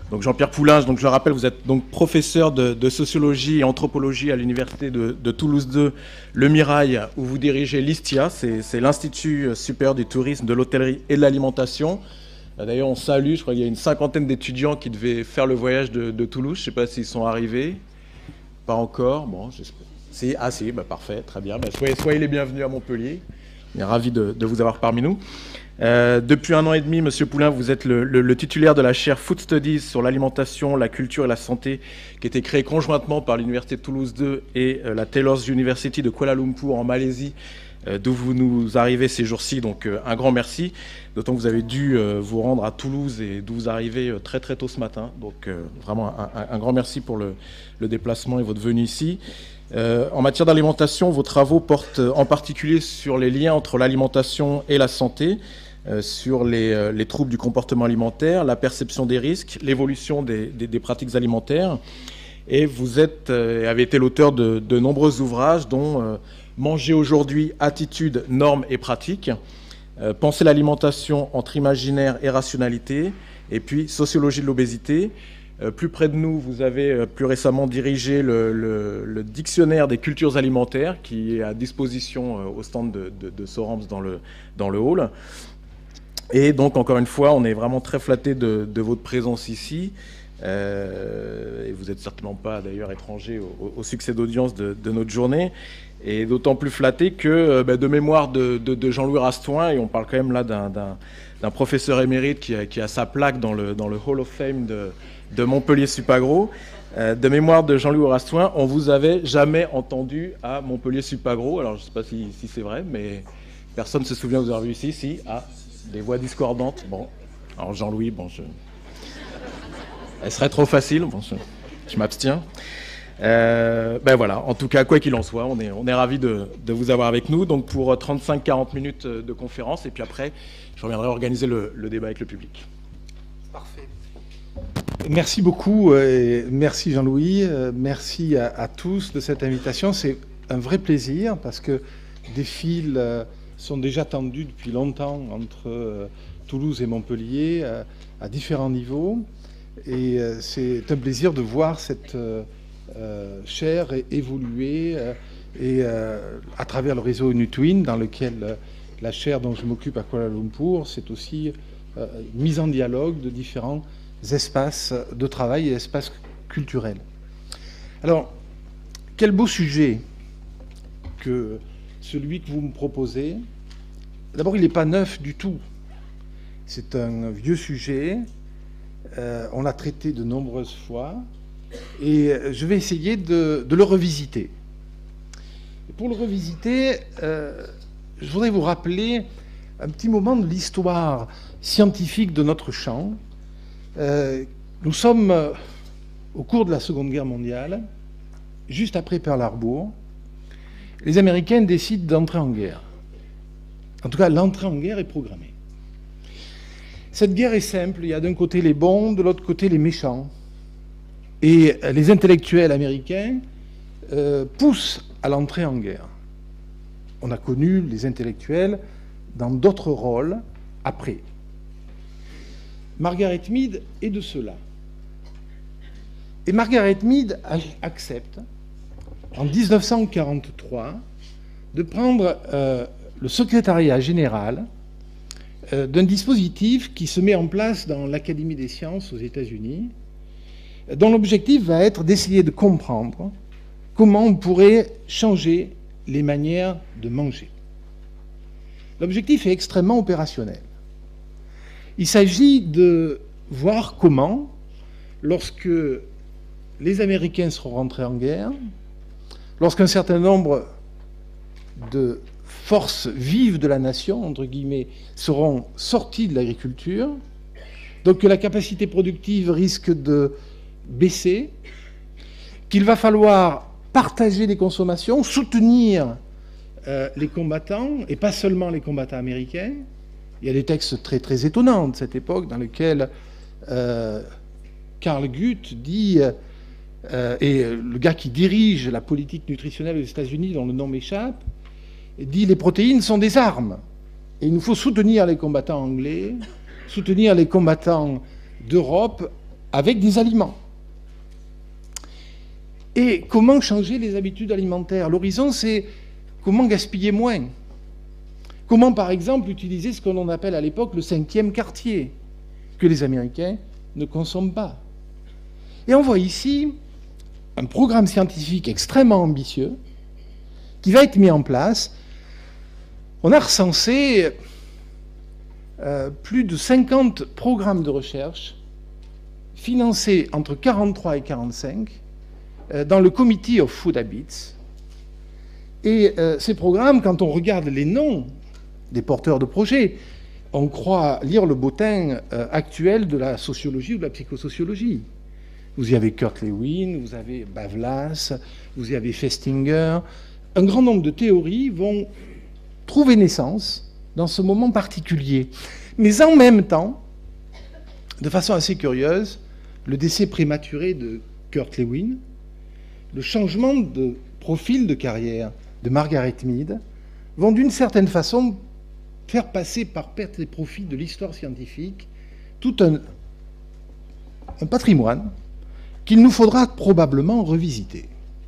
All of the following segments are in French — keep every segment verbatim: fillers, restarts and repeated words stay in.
Donc Jean-Pierre Poulenc, donc je le rappelle, vous êtes donc professeur de, de sociologie et anthropologie à l'université de, de Toulouse deux, Le Mirail, où vous dirigez l'ISTIA, c'est l'Institut supérieur du tourisme, de l'hôtellerie et de l'alimentation. D'ailleurs, on salue, je crois qu'il y a une cinquantaine d'étudiants qui devaient faire le voyage de, de Toulouse. Je ne sais pas s'ils sont arrivés. Pas encore. Bon, j'espère. Si, ah si, bah, parfait, très bien. Bah, soyez, soyez les bienvenus à Montpellier. On est ravis de, de vous avoir parmi nous. Euh, depuis un an et demi, M. Poulenc, vous êtes le, le, le titulaire de la chaire Food Studies sur l'alimentation, la culture et la santé, qui a été créée conjointement par l'Université de Toulouse deux et euh, la Taylor's University de Kuala Lumpur en Malaisie, euh, d'où vous nous arrivez ces jours-ci. Donc euh, un grand merci, d'autant que vous avez dû euh, vous rendre à Toulouse et d'où vous arrivez euh, très très tôt ce matin. Donc euh, vraiment un, un, un grand merci pour le, le déplacement et votre venue ici. Euh, en matière d'alimentation, vos travaux portent en particulier sur les liens entre l'alimentation et la santé, Euh, sur les, euh, les troubles du comportement alimentaire, la perception des risques, l'évolution des, des, des pratiques alimentaires. Et vous êtes, euh, avez été l'auteur de, de nombreux ouvrages, dont euh, Manger aujourd'hui, attitudes, normes et pratiques, euh, Penser l'alimentation entre imaginaire et rationalité, et puis Sociologie de l'obésité. Euh, plus près de nous, vous avez euh, plus récemment dirigé le, le, le dictionnaire des cultures alimentaires, qui est à disposition euh, au stand de, de, de Sorams dans le, dans le hall. Et donc, encore une fois, on est vraiment très flattés de, de votre présence ici. Euh, et vous n'êtes certainement pas, d'ailleurs, étranger au, au succès d'audience de, de notre journée. Et d'autant plus flattés que, bah, de mémoire de, de, de Jean-Louis Rastoin, et on parle quand même là d'un professeur émérite qui a, qui a sa plaque dans le, dans le Hall of Fame de, de Montpellier-Supagro, euh, de mémoire de Jean-Louis Rastoin, on vous avait jamais entendu à Montpellier-Supagro. Alors, je ne sais pas si, si c'est vrai, mais personne ne se souvient de vous avoir vu ici. Si, ah. Des voix discordantes. Bon, alors Jean-Louis, bon, je... elle serait trop facile. Bon, je, je m'abstiens. Euh, ben voilà. En tout cas, quoi qu'il en soit, on est, on est ravis de, de vous avoir avec nous. Donc pour trente-cinq à quarante minutes de conférence, et puis après, je reviendrai organiser le, le débat avec le public. Parfait. Merci beaucoup. Et merci Jean-Louis. Merci à, à tous de cette invitation. C'est un vrai plaisir parce que des fils sont déjà tendus depuis longtemps entre euh, Toulouse et Montpellier euh, à différents niveaux. Et euh, c'est un plaisir de voir cette euh, chaire évoluer euh, et euh, à travers le réseau Nutwin, dans lequel euh, la chaire dont je m'occupe à Kuala Lumpur, c'est aussi euh, mise en dialogue de différents espaces de travail et espaces culturels. Alors, quel beau sujet que celui que vous me proposez. D'abord, il n'est pas neuf du tout. C'est un vieux sujet. Euh, on l'a traité de nombreuses fois. Et je vais essayer de, de le revisiter. Et pour le revisiter, euh, je voudrais vous rappeler un petit moment de l'histoire scientifique de notre champ. Euh, nous sommes euh, au cours de la Seconde Guerre mondiale, juste après Pearl Harbor. Les Américains décident d'entrer en guerre. En tout cas, l'entrée en guerre est programmée. Cette guerre est simple. Il y a d'un côté les bons, de l'autre côté les méchants. Et les intellectuels américains euh, poussent à l'entrée en guerre. On a connu les intellectuels dans d'autres rôles après. Margaret Mead est de cela. Et Margaret Mead accepte, en mille neuf cent quarante-trois, de prendre euh, le secrétariat général euh, d'un dispositif qui se met en place dans l'Académie des sciences aux États-Unis, dont l'objectif va être d'essayer de comprendre comment on pourrait changer les manières de manger. L'objectif est extrêmement opérationnel. Il s'agit de voir comment, lorsque les Américains seront rentrés en guerre, lorsqu'un certain nombre de forces vives de la nation, entre guillemets, seront sorties de l'agriculture, donc que la capacité productive risque de baisser, qu'il va falloir partager les consommations, soutenir euh, les combattants, et pas seulement les combattants américains. Il y a des textes très, très étonnants de cette époque dans lesquels euh, Karl Guth dit... Euh, et le gars qui dirige la politique nutritionnelle aux États-Unis, dont le nom m'échappe, dit les protéines sont des armes. Et il nous faut soutenir les combattants anglais, soutenir les combattants d'Europe avec des aliments. Et comment changer les habitudes alimentaires? L'horizon, c'est comment gaspiller moins. Comment, par exemple, utiliser ce que l'on appelle à l'époque le cinquième quartier, que les Américains ne consomment pas. Et on voit ici un programme scientifique extrêmement ambitieux qui va être mis en place. On a recensé euh, plus de cinquante programmes de recherche financés entre quarante-trois et quarante-cinq euh, dans le Committee of Food Habits. Et euh, ces programmes, quand on regarde les noms des porteurs de projets, on croit lire le bottin euh, actuel de la sociologie ou de la psychosociologie. Vous y avez Kurt Lewin, vous avez Bavlas, vous y avez Festinger. Un grand nombre de théories vont trouver naissance dans ce moment particulier. Mais en même temps, de façon assez curieuse, le décès prématuré de Kurt Lewin, le changement de profil de carrière de Margaret Mead vont d'une certaine façon faire passer par perte et profit de l'histoire scientifique tout un, un patrimoine qu'il nous faudra probablement revisiter.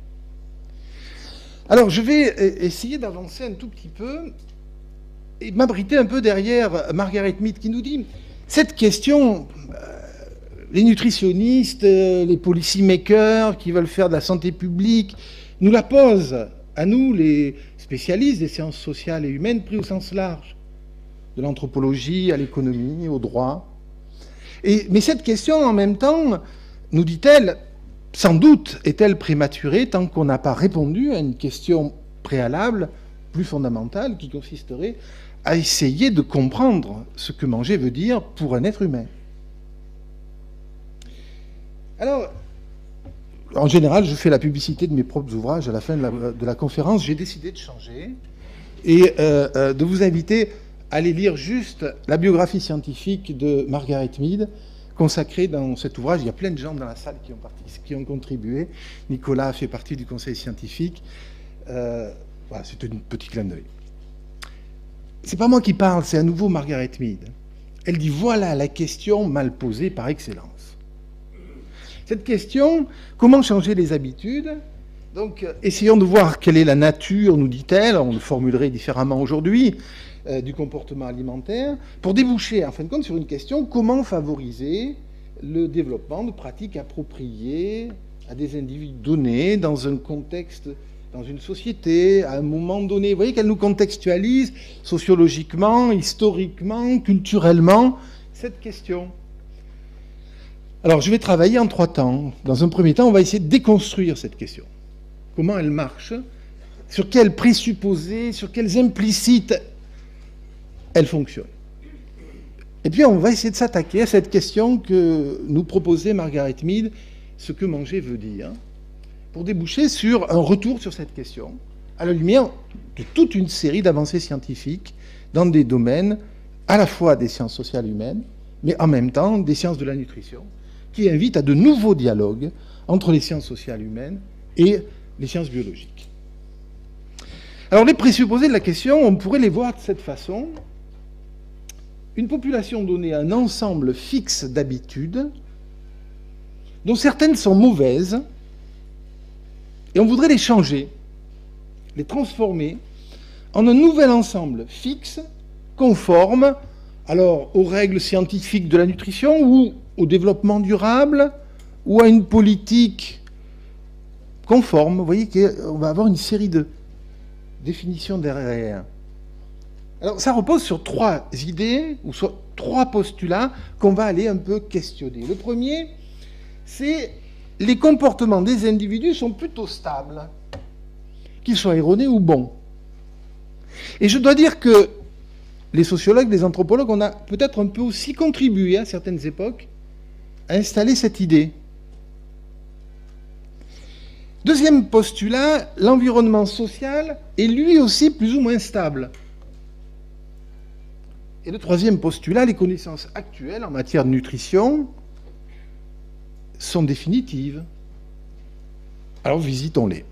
Alors je vais essayer d'avancer un tout petit peu et m'abriter un peu derrière Margaret Mead qui nous dit cette question, euh, les nutritionnistes, euh, les policymakers qui veulent faire de la santé publique nous la posent à nous, les spécialistes des sciences sociales et humaines, pris au sens large, de l'anthropologie à l'économie, au droit. Et, mais cette question, en même temps, nous dit-elle, sans doute est-elle prématurée tant qu'on n'a pas répondu à une question préalable, plus fondamentale, qui consisterait à essayer de comprendre ce que manger veut dire pour un être humain. Alors, en général, je fais la publicité de mes propres ouvrages à la fin de la, de la conférence. J'ai décidé de changer et euh, euh, de vous inviter à aller lire juste la biographie scientifique de Margaret Mead, consacrée dans cet ouvrage. Il y a plein de gens dans la salle qui ont, qui ont contribué. Nicolas a fait partie du conseil scientifique. Euh, voilà, c'est un petit clin d'œil. C'est pas moi qui parle, c'est à nouveau Margaret Mead. Elle dit, voilà la question mal posée par excellence. Cette question, comment changer les habitudes? Donc, essayons de voir quelle est la nature, nous dit-elle, on le formulerait différemment aujourd'hui, euh, du comportement alimentaire, pour déboucher, en fin de compte, sur une question, comment favoriser le développement de pratiques appropriées à des individus donnés, dans un contexte, dans une société, à un moment donné. Vous voyez qu'elle nous contextualise sociologiquement, historiquement, culturellement, cette question. Alors, je vais travailler en trois temps. Dans un premier temps, on va essayer de déconstruire cette question. Comment elle marche? Sur quels présupposés, sur quels implicites elle fonctionne? Et puis, on va essayer de s'attaquer à cette question que nous proposait Margaret Mead, ce que manger veut dire, pour déboucher sur un retour sur cette question, à la lumière de toute une série d'avancées scientifiques dans des domaines à la fois des sciences sociales humaines, mais en même temps des sciences de la nutrition, qui invite à de nouveaux dialogues entre les sciences sociales humaines et les sciences biologiques. Alors, les présupposés de la question, on pourrait les voir de cette façon. Une population donnée un ensemble fixe d'habitudes, dont certaines sont mauvaises, et on voudrait les changer, les transformer en un nouvel ensemble fixe, conforme, alors aux règles scientifiques de la nutrition ou au développement durable ou à une politique conforme. Vous voyez qu'on va avoir une série de définitions derrière. Alors ça repose sur trois idées ou sur trois postulats qu'on va aller un peu questionner. Le premier, c'est les comportements des individus sont plutôt stables, qu'ils soient erronés ou bons. Et je dois dire que les sociologues, les anthropologues, on a peut-être un peu aussi contribué à certaines époques à installer cette idée. Deuxième postulat, l'environnement social est lui aussi plus ou moins stable. Et le troisième postulat, les connaissances actuelles en matière de nutrition sont définitives. Alors visitons-les.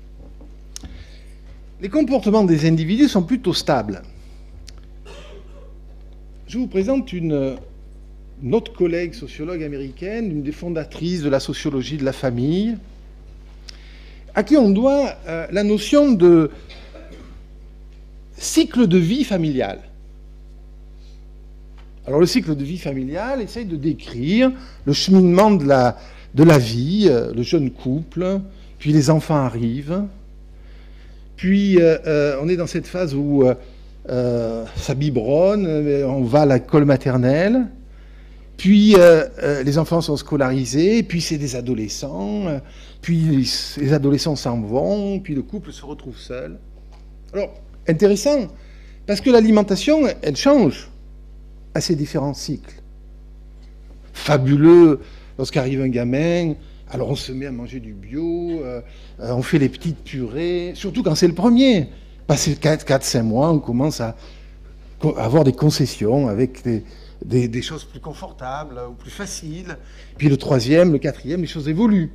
Les comportements des individus sont plutôt stables. Je vous présente une notre collègue sociologue américaine, une des fondatrices de la sociologie de la famille, à qui on doit euh, la notion de cycle de vie familial. Alors le cycle de vie familial essaye de décrire le cheminement de la, de la vie, euh, le jeune couple, puis les enfants arrivent, puis euh, euh, on est dans cette phase où euh, euh, ça biberonne, on va à l'école maternelle, puis euh, euh, les enfants sont scolarisés, puis c'est des adolescents, euh, puis les, les adolescents s'en vont, puis le couple se retrouve seul. Alors, intéressant, parce que l'alimentation, elle change à ces différents cycles. Fabuleux, lorsqu'arrive un gamin, alors on se met à manger du bio, euh, on fait les petites purées, surtout quand c'est le premier. Passé quatre cinq mois, on commence à avoir des concessions avec des, des, des choses plus confortables ou plus faciles. Puis le troisième, le quatrième, les choses évoluent.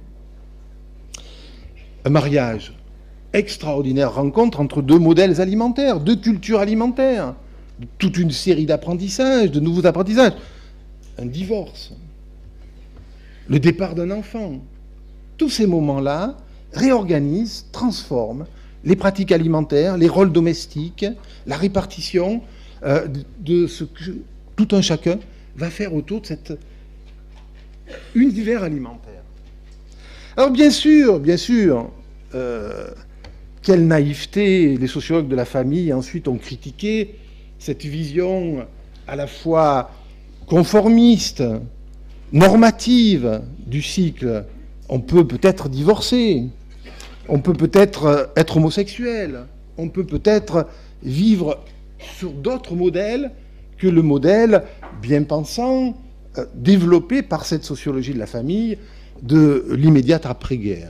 Un mariage, extraordinaire rencontre entre deux modèles alimentaires, deux cultures alimentaires, toute une série d'apprentissages, de nouveaux apprentissages. Un divorce, le départ d'un enfant. Tous ces moments-là réorganisent, transforment les pratiques alimentaires, les rôles domestiques, la répartition euh, de, de ce que tout un chacun va faire autour de cet univers alimentaire. Alors bien sûr, bien sûr, euh, quelle naïveté les sociologues de la famille ensuite ont critiqué cette vision à la fois conformiste, normative du cycle. On peut peut-être divorcer, on peut peut-être être homosexuel, on peut peut-être vivre sur d'autres modèles que le modèle bien pensant euh, développé par cette sociologie de la famille de l'immédiate après-guerre.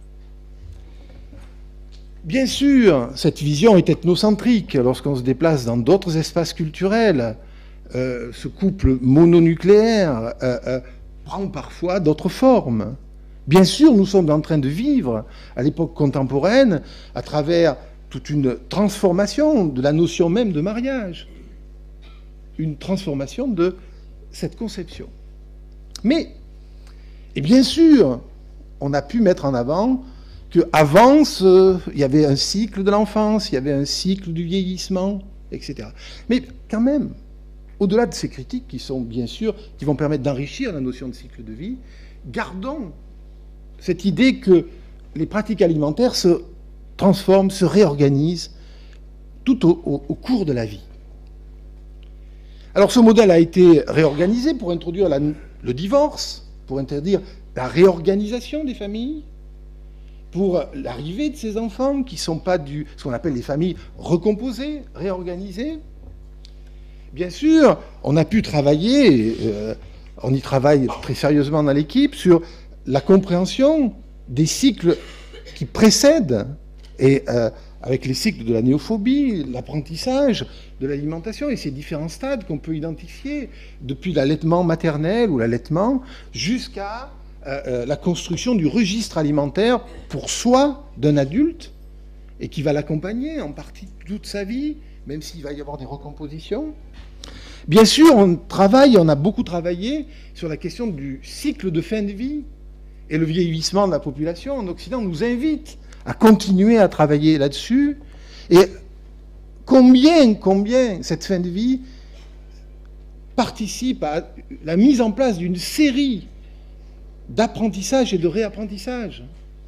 Bien sûr, cette vision est ethnocentrique lorsqu'on se déplace dans d'autres espaces culturels. Euh, ce couple mononucléaire euh, euh, prend parfois d'autres formes. Bien sûr, nous sommes en train de vivre, à l'époque contemporaine, à travers toute une transformation de la notion même de mariage, une transformation de cette conception. Mais, et bien sûr, on a pu mettre en avant qu'avant, il y avait un cycle de l'enfance, il y avait un cycle du vieillissement, et cetera. Mais quand même, au-delà de ces critiques qui sont bien sûr, qui vont permettre d'enrichir la notion de cycle de vie, gardons cette idée que les pratiques alimentaires se transforment, se réorganisent tout au, au, au cours de la vie. Alors ce modèle a été réorganisé pour introduire la, le divorce, pour interdire la réorganisation des familles, pour l'arrivée de ces enfants qui ne sont pas du, ce qu'on appelle les familles recomposées, réorganisées. Bien sûr, on a pu travailler, euh, on y travaille très sérieusement dans l'équipe, sur la compréhension des cycles qui précèdent, et euh, avec les cycles de la néophobie, l'apprentissage de l'alimentation et ces différents stades qu'on peut identifier, depuis l'allaitement maternel ou l'allaitement jusqu'à euh, euh, la construction du registre alimentaire pour soi d'un adulte et qui va l'accompagner en partie toute sa vie, même s'il va y avoir des recompositions. Bien sûr, on travaille, on a beaucoup travaillé sur la question du cycle de fin de vie. Et le vieillissement de la population en Occident nous invite à continuer à travailler là-dessus. Et combien, combien cette fin de vie participe à la mise en place d'une série d'apprentissage et de réapprentissage.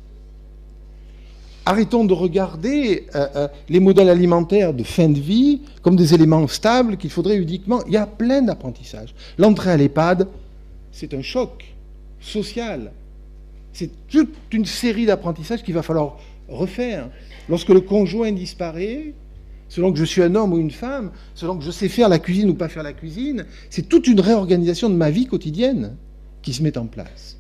Arrêtons de regarder euh, euh, les modèles alimentaires de fin de vie comme des éléments stables qu'il faudrait uniquement... Il y a plein d'apprentissages. L'entrée à l'EHPAD, c'est un choc social. C'est toute une série d'apprentissages qu'il va falloir refaire. Lorsque le conjoint disparaît, selon que je suis un homme ou une femme, selon que je sais faire la cuisine ou pas faire la cuisine, c'est toute une réorganisation de ma vie quotidienne qui se met en place.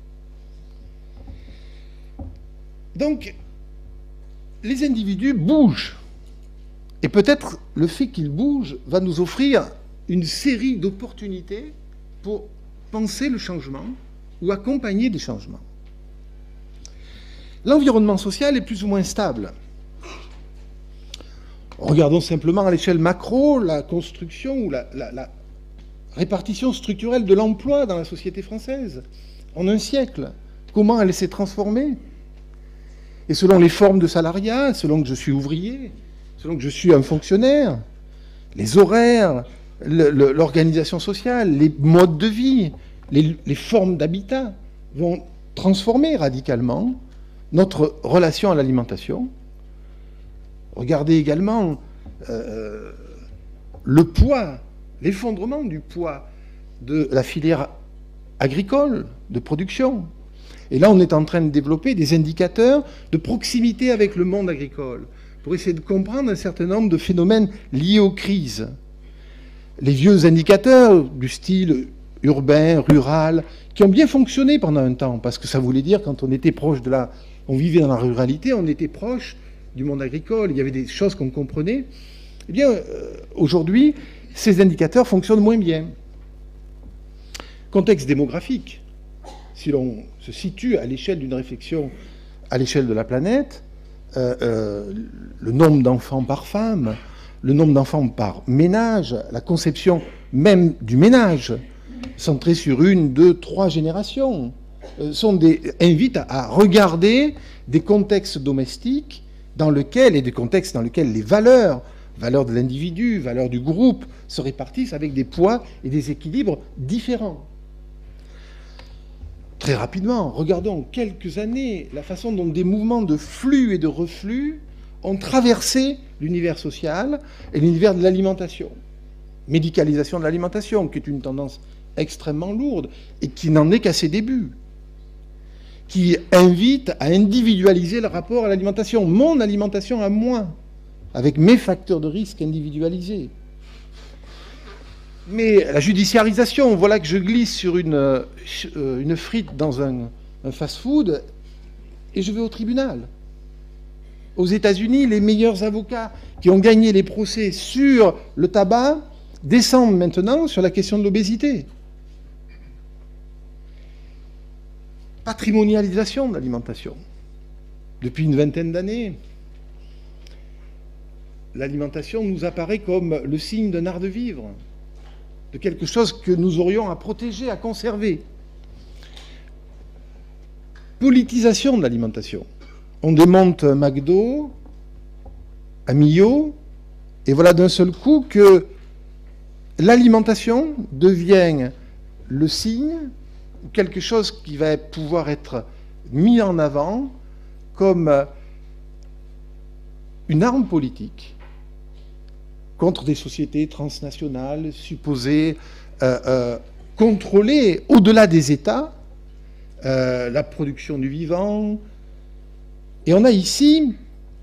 Donc, les individus bougent. Et peut-être le fait qu'ils bougent va nous offrir une série d'opportunités pour penser le changement ou accompagner des changements. L'environnement social est plus ou moins stable. Regardons simplement à l'échelle macro la construction ou la, la, la répartition structurelle de l'emploi dans la société française en un siècle. Comment elle s'est transformée? Et selon les formes de salariat, selon que je suis ouvrier, selon que je suis un fonctionnaire, les horaires, l'organisation sociale, les modes de vie, les, les formes d'habitat vont transformer radicalement notre relation à l'alimentation. Regardez également euh, le poids, l'effondrement du poids de la filière agricole, de production. Et là, on est en train de développer des indicateurs de proximité avec le monde agricole pour essayer de comprendre un certain nombre de phénomènes liés aux crises. Les vieux indicateurs du style urbain, rural, qui ont bien fonctionné pendant un temps, parce que ça voulait dire, quand on était proche de la... on vivait dans la ruralité, on était proche du monde agricole, il y avait des choses qu'on comprenait. Eh bien, euh, aujourd'hui, ces indicateurs fonctionnent moins bien. Contexte démographique. Si l'on se situe à l'échelle d'une réflexion à l'échelle de la planète, euh, euh, le nombre d'enfants par femme, le nombre d'enfants par ménage, la conception même du ménage, centrée sur une, deux, trois générations, euh, sont des, invitent à, à regarder des contextes domestiques dans lesquels, et des contextes dans lesquels les valeurs, valeurs de l'individu, valeurs du groupe, se répartissent avec des poids et des équilibres différents. Très rapidement, regardons en quelques années la façon dont des mouvements de flux et de reflux ont traversé l'univers social et l'univers de l'alimentation. Médicalisation de l'alimentation, qui est une tendance extrêmement lourde et qui n'en est qu'à ses débuts, qui invite à individualiser le rapport à l'alimentation. Mon alimentation à moi, avec mes facteurs de risque individualisés. Mais la judiciarisation, voilà que je glisse sur une, euh, une frite dans un, un fast-food et je vais au tribunal. Aux États-Unis, les meilleurs avocats qui ont gagné les procès sur le tabac descendent maintenant sur la question de l'obésité. Patrimonialisation de l'alimentation. Depuis une vingtaine d'années, l'alimentation nous apparaît comme le signe d'un art de vivre, de quelque chose que nous aurions à protéger, à conserver. Politisation de l'alimentation. On démonte un McDo à Millau, et voilà d'un seul coup que l'alimentation devient le signe, quelque chose qui va pouvoir être mis en avant comme une arme politique contre des sociétés transnationales supposées euh, euh, contrôler, au-delà des États, euh, la production du vivant. Et on a ici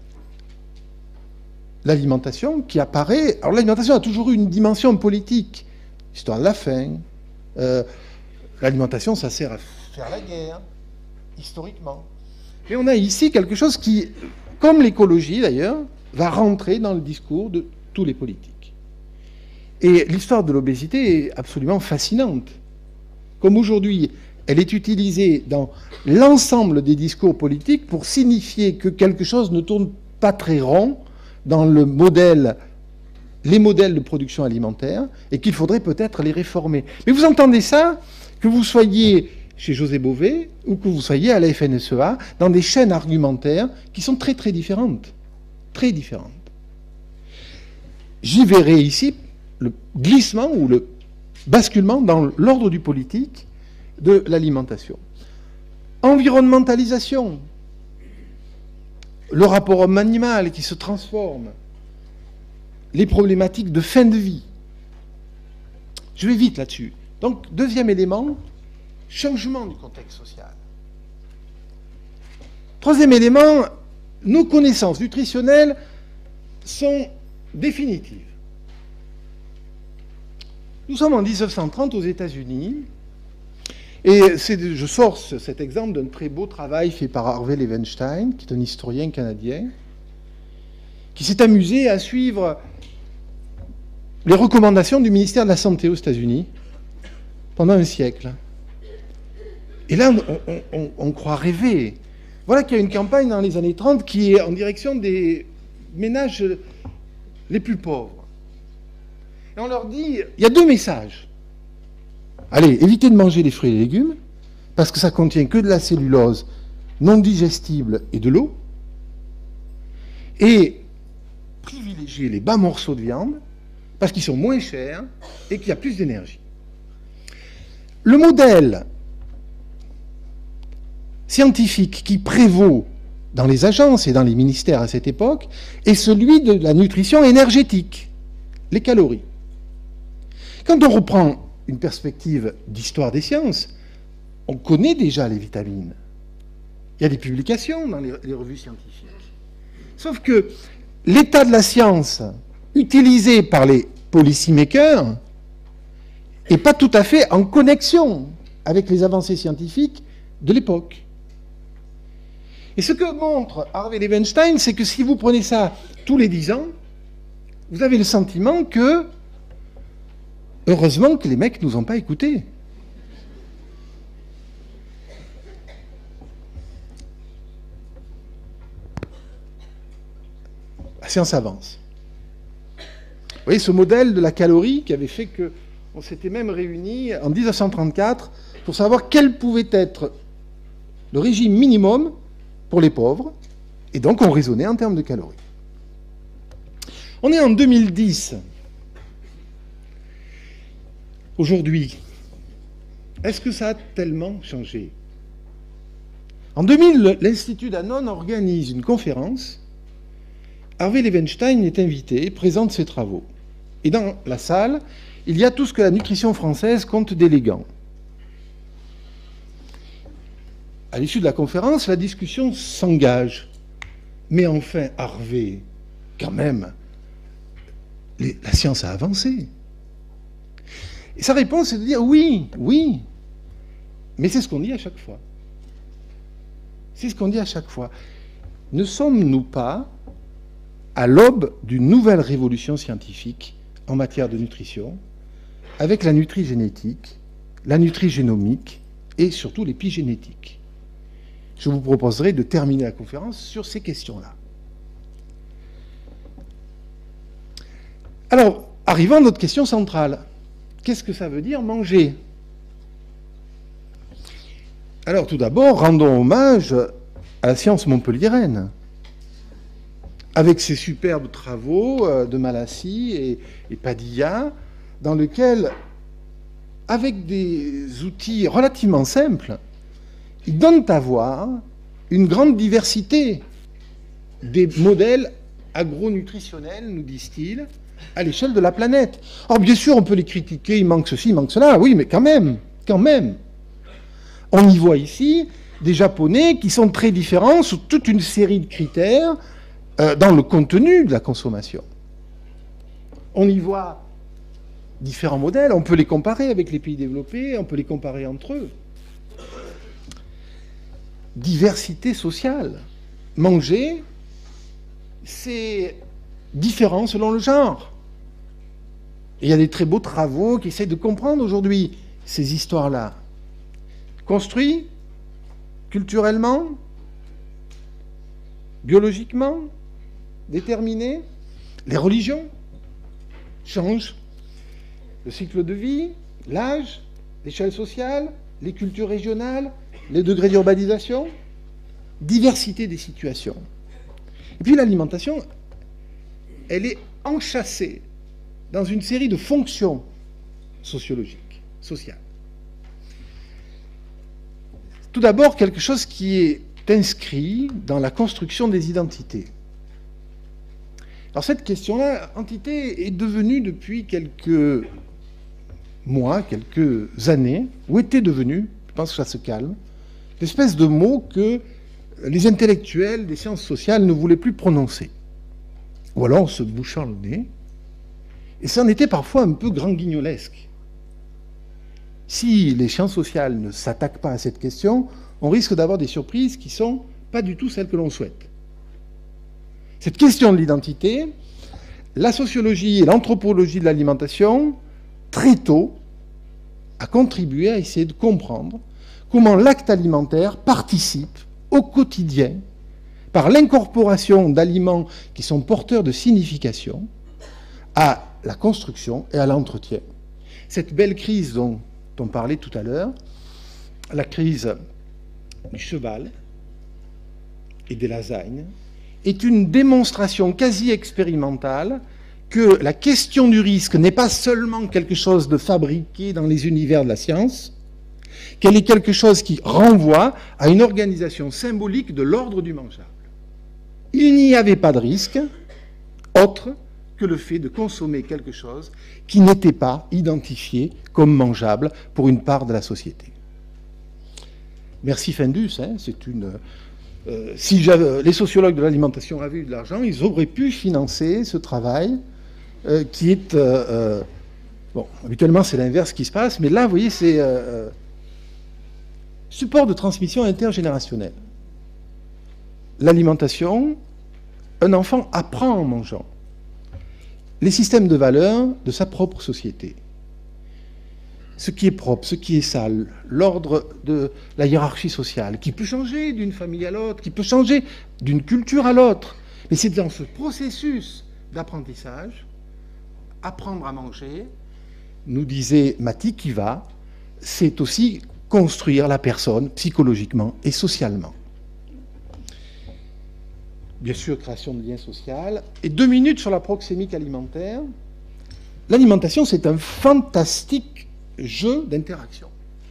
l'alimentation qui apparaît... Alors l'alimentation a toujours eu une dimension politique. L'histoire de la faim. Euh, l'alimentation, ça sert à faire la guerre, historiquement. Mais on a ici quelque chose qui, comme l'écologie d'ailleurs, va rentrer dans le discours de tous les politiques. Et l'histoire de l'obésité est absolument fascinante. Comme aujourd'hui, elle est utilisée dans l'ensemble des discours politiques pour signifier que quelque chose ne tourne pas très rond dans le modèle, les modèles de production alimentaire et qu'il faudrait peut-être les réformer. Mais vous entendez ça, que vous soyez chez José Bové ou que vous soyez à la F N S E A, dans des chaînes argumentaires qui sont très très différentes. Très différentes. J'y verrai ici le glissement ou le basculement dans l'ordre du politique de l'alimentation. Environnementalisation. Le rapport homme-animal qui se transforme. Les problématiques de fin de vie. Je vais vite là-dessus. Donc, deuxième élément, changement du contexte social. Troisième élément, nos connaissances nutritionnelles sont définitive. Nous sommes en mille neuf cent trente aux États-Unis, et je sors cet exemple d'un très beau travail fait par Harvey Levenstein, qui est un historien canadien, qui s'est amusé à suivre les recommandations du ministère de la Santé aux États-Unis pendant un siècle. Et là, on, on, on, on croit rêver. Voilà qu'il y a une campagne dans les années trente qui est en direction des ménages les plus pauvres. Et on leur dit, il y a deux messages. allez, évitez de manger les fruits et les légumes, parce que ça contient que de la cellulose non digestible et de l'eau, et privilégiez les bas morceaux de viande, parce qu'ils sont moins chers et qu'il y a plus d'énergie. Le modèle scientifique qui prévaut dans les agences et dans les ministères à cette époque est celui de la nutrition énergétique, les calories. Quand on reprend une perspective d'histoire des sciences, on connaît déjà les vitamines. Il y a des publications dans les, les revues scientifiques. Sauf que l'état de la science utilisé par les policymakers n'est pas tout à fait en connexion avec les avancées scientifiques de l'époque. Et ce que montre Harvey Levenstein, c'est que si vous prenez ça tous les dix ans, vous avez le sentiment que, heureusement que les mecs ne nous ont pas écoutés. La science avance. Vous voyez ce modèle de la calorie qui avait fait qu'on s'était même réunis en mille neuf cent trente-quatre pour savoir quel pouvait être le régime minimum pour les pauvres, et donc on raisonnait en termes de calories. On est en deux mille dix. Aujourd'hui, est-ce que ça a tellement changé? En deux mille, l'Institut Danone organise une conférence. Harvey Levenstein est invité, présente ses travaux. Et dans la salle, il y a tout ce que la nutrition française compte d'élégant. À l'issue de la conférence, la discussion s'engage. Mais enfin, Harvey, quand même, les, la science a avancé. Et sa réponse est de dire oui, oui, mais c'est ce qu'on dit à chaque fois. C'est ce qu'on dit à chaque fois. Ne sommes-nous pas à l'aube d'une nouvelle révolution scientifique en matière de nutrition, avec la nutrigénétique, la nutrigénomique et surtout l'épigénétique? Je vous proposerai de terminer la conférence sur ces questions-là. Alors, arrivons à notre question centrale. Qu'est-ce que ça veut dire manger? Alors, tout d'abord, rendons hommage à la science montpelliéraine, avec ses superbes travaux de Malassi et, et Padilla, dans lesquels, avec des outils relativement simples, ils donnent à voir une grande diversité des modèles agronutritionnels, nous disent-ils, à l'échelle de la planète. Or, bien sûr, on peut les critiquer, il manque ceci, il manque cela, oui, mais quand même, quand même. On y voit ici des Japonais qui sont très différents sur toute une série de critères euh, dans le contenu de la consommation. On y voit différents modèles, on peut les comparer avec les pays développés, on peut les comparer entre eux. Diversité sociale. Manger, c'est différent selon le genre. Et il y a des très beaux travaux qui essaient de comprendre aujourd'hui ces histoires-là. Construit, culturellement, biologiquement, déterminé. Les religions changent. Le cycle de vie, l'âge, l'échelle sociale, les cultures régionales, les degrés d'urbanisation, diversité des situations. Et puis l'alimentation, elle est enchâssée dans une série de fonctions sociologiques, sociales. Tout d'abord, quelque chose qui est inscrit dans la construction des identités. Alors cette question-là, entité, est devenue depuis quelques mois, quelques années, ou était devenue, je pense que ça se calme, l'espèce de mot que les intellectuels des sciences sociales ne voulaient plus prononcer. Ou alors en se bouchant le nez. Et ça en était parfois un peu grand-guignolesque. Si les sciences sociales ne s'attaquent pas à cette question, on risque d'avoir des surprises qui ne sont pas du tout celles que l'on souhaite. Cette question de l'identité, la sociologie et l'anthropologie de l'alimentation, très tôt, a contribué à essayer de comprendre comment l'acte alimentaire participe au quotidien, par l'incorporation d'aliments qui sont porteurs de signification, à la construction et à l'entretien. Cette belle crise dont on parlait tout à l'heure, la crise du cheval et des lasagnes, est une démonstration quasi expérimentale que la question du risque n'est pas seulement quelque chose de fabriqué dans les univers de la science, qu'elle est quelque chose qui renvoie à une organisation symbolique de l'ordre du mangeable. Il n'y avait pas de risque autre que le fait de consommer quelque chose qui n'était pas identifié comme mangeable pour une part de la société. Merci Findus, hein, c'est une... Euh, si les sociologues de l'alimentation avaient eu de l'argent, ils auraient pu financer ce travail euh, qui est... Euh, euh, bon, habituellement c'est l'inverse qui se passe, mais là, vous voyez, c'est euh, support de transmission intergénérationnelle. L'alimentation, un enfant apprend en mangeant les systèmes de valeurs de sa propre société. Ce qui est propre, ce qui est sale, l'ordre de la hiérarchie sociale, qui peut changer d'une famille à l'autre, qui peut changer d'une culture à l'autre. Mais c'est dans ce processus d'apprentissage, apprendre à manger, nous disait Mati Kiva, c'est aussi construire la personne psychologiquement et socialement. Bien sûr, création de liens sociaux. Et deux minutes sur la proxémique alimentaire. L'alimentation, c'est un fantastique jeu d'interaction.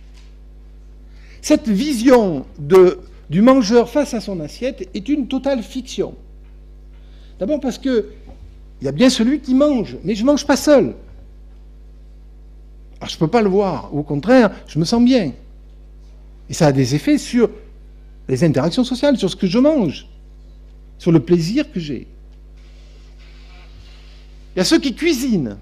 Cette vision de, du mangeur face à son assiette est une totale fiction. D'abord parce que il y a bien celui qui mange, mais je ne mange pas seul. Alors je ne peux pas le voir. Au contraire, je me sens bien. Et ça a des effets sur les interactions sociales, sur ce que je mange, sur le plaisir que j'ai. Il y a ceux qui cuisinent.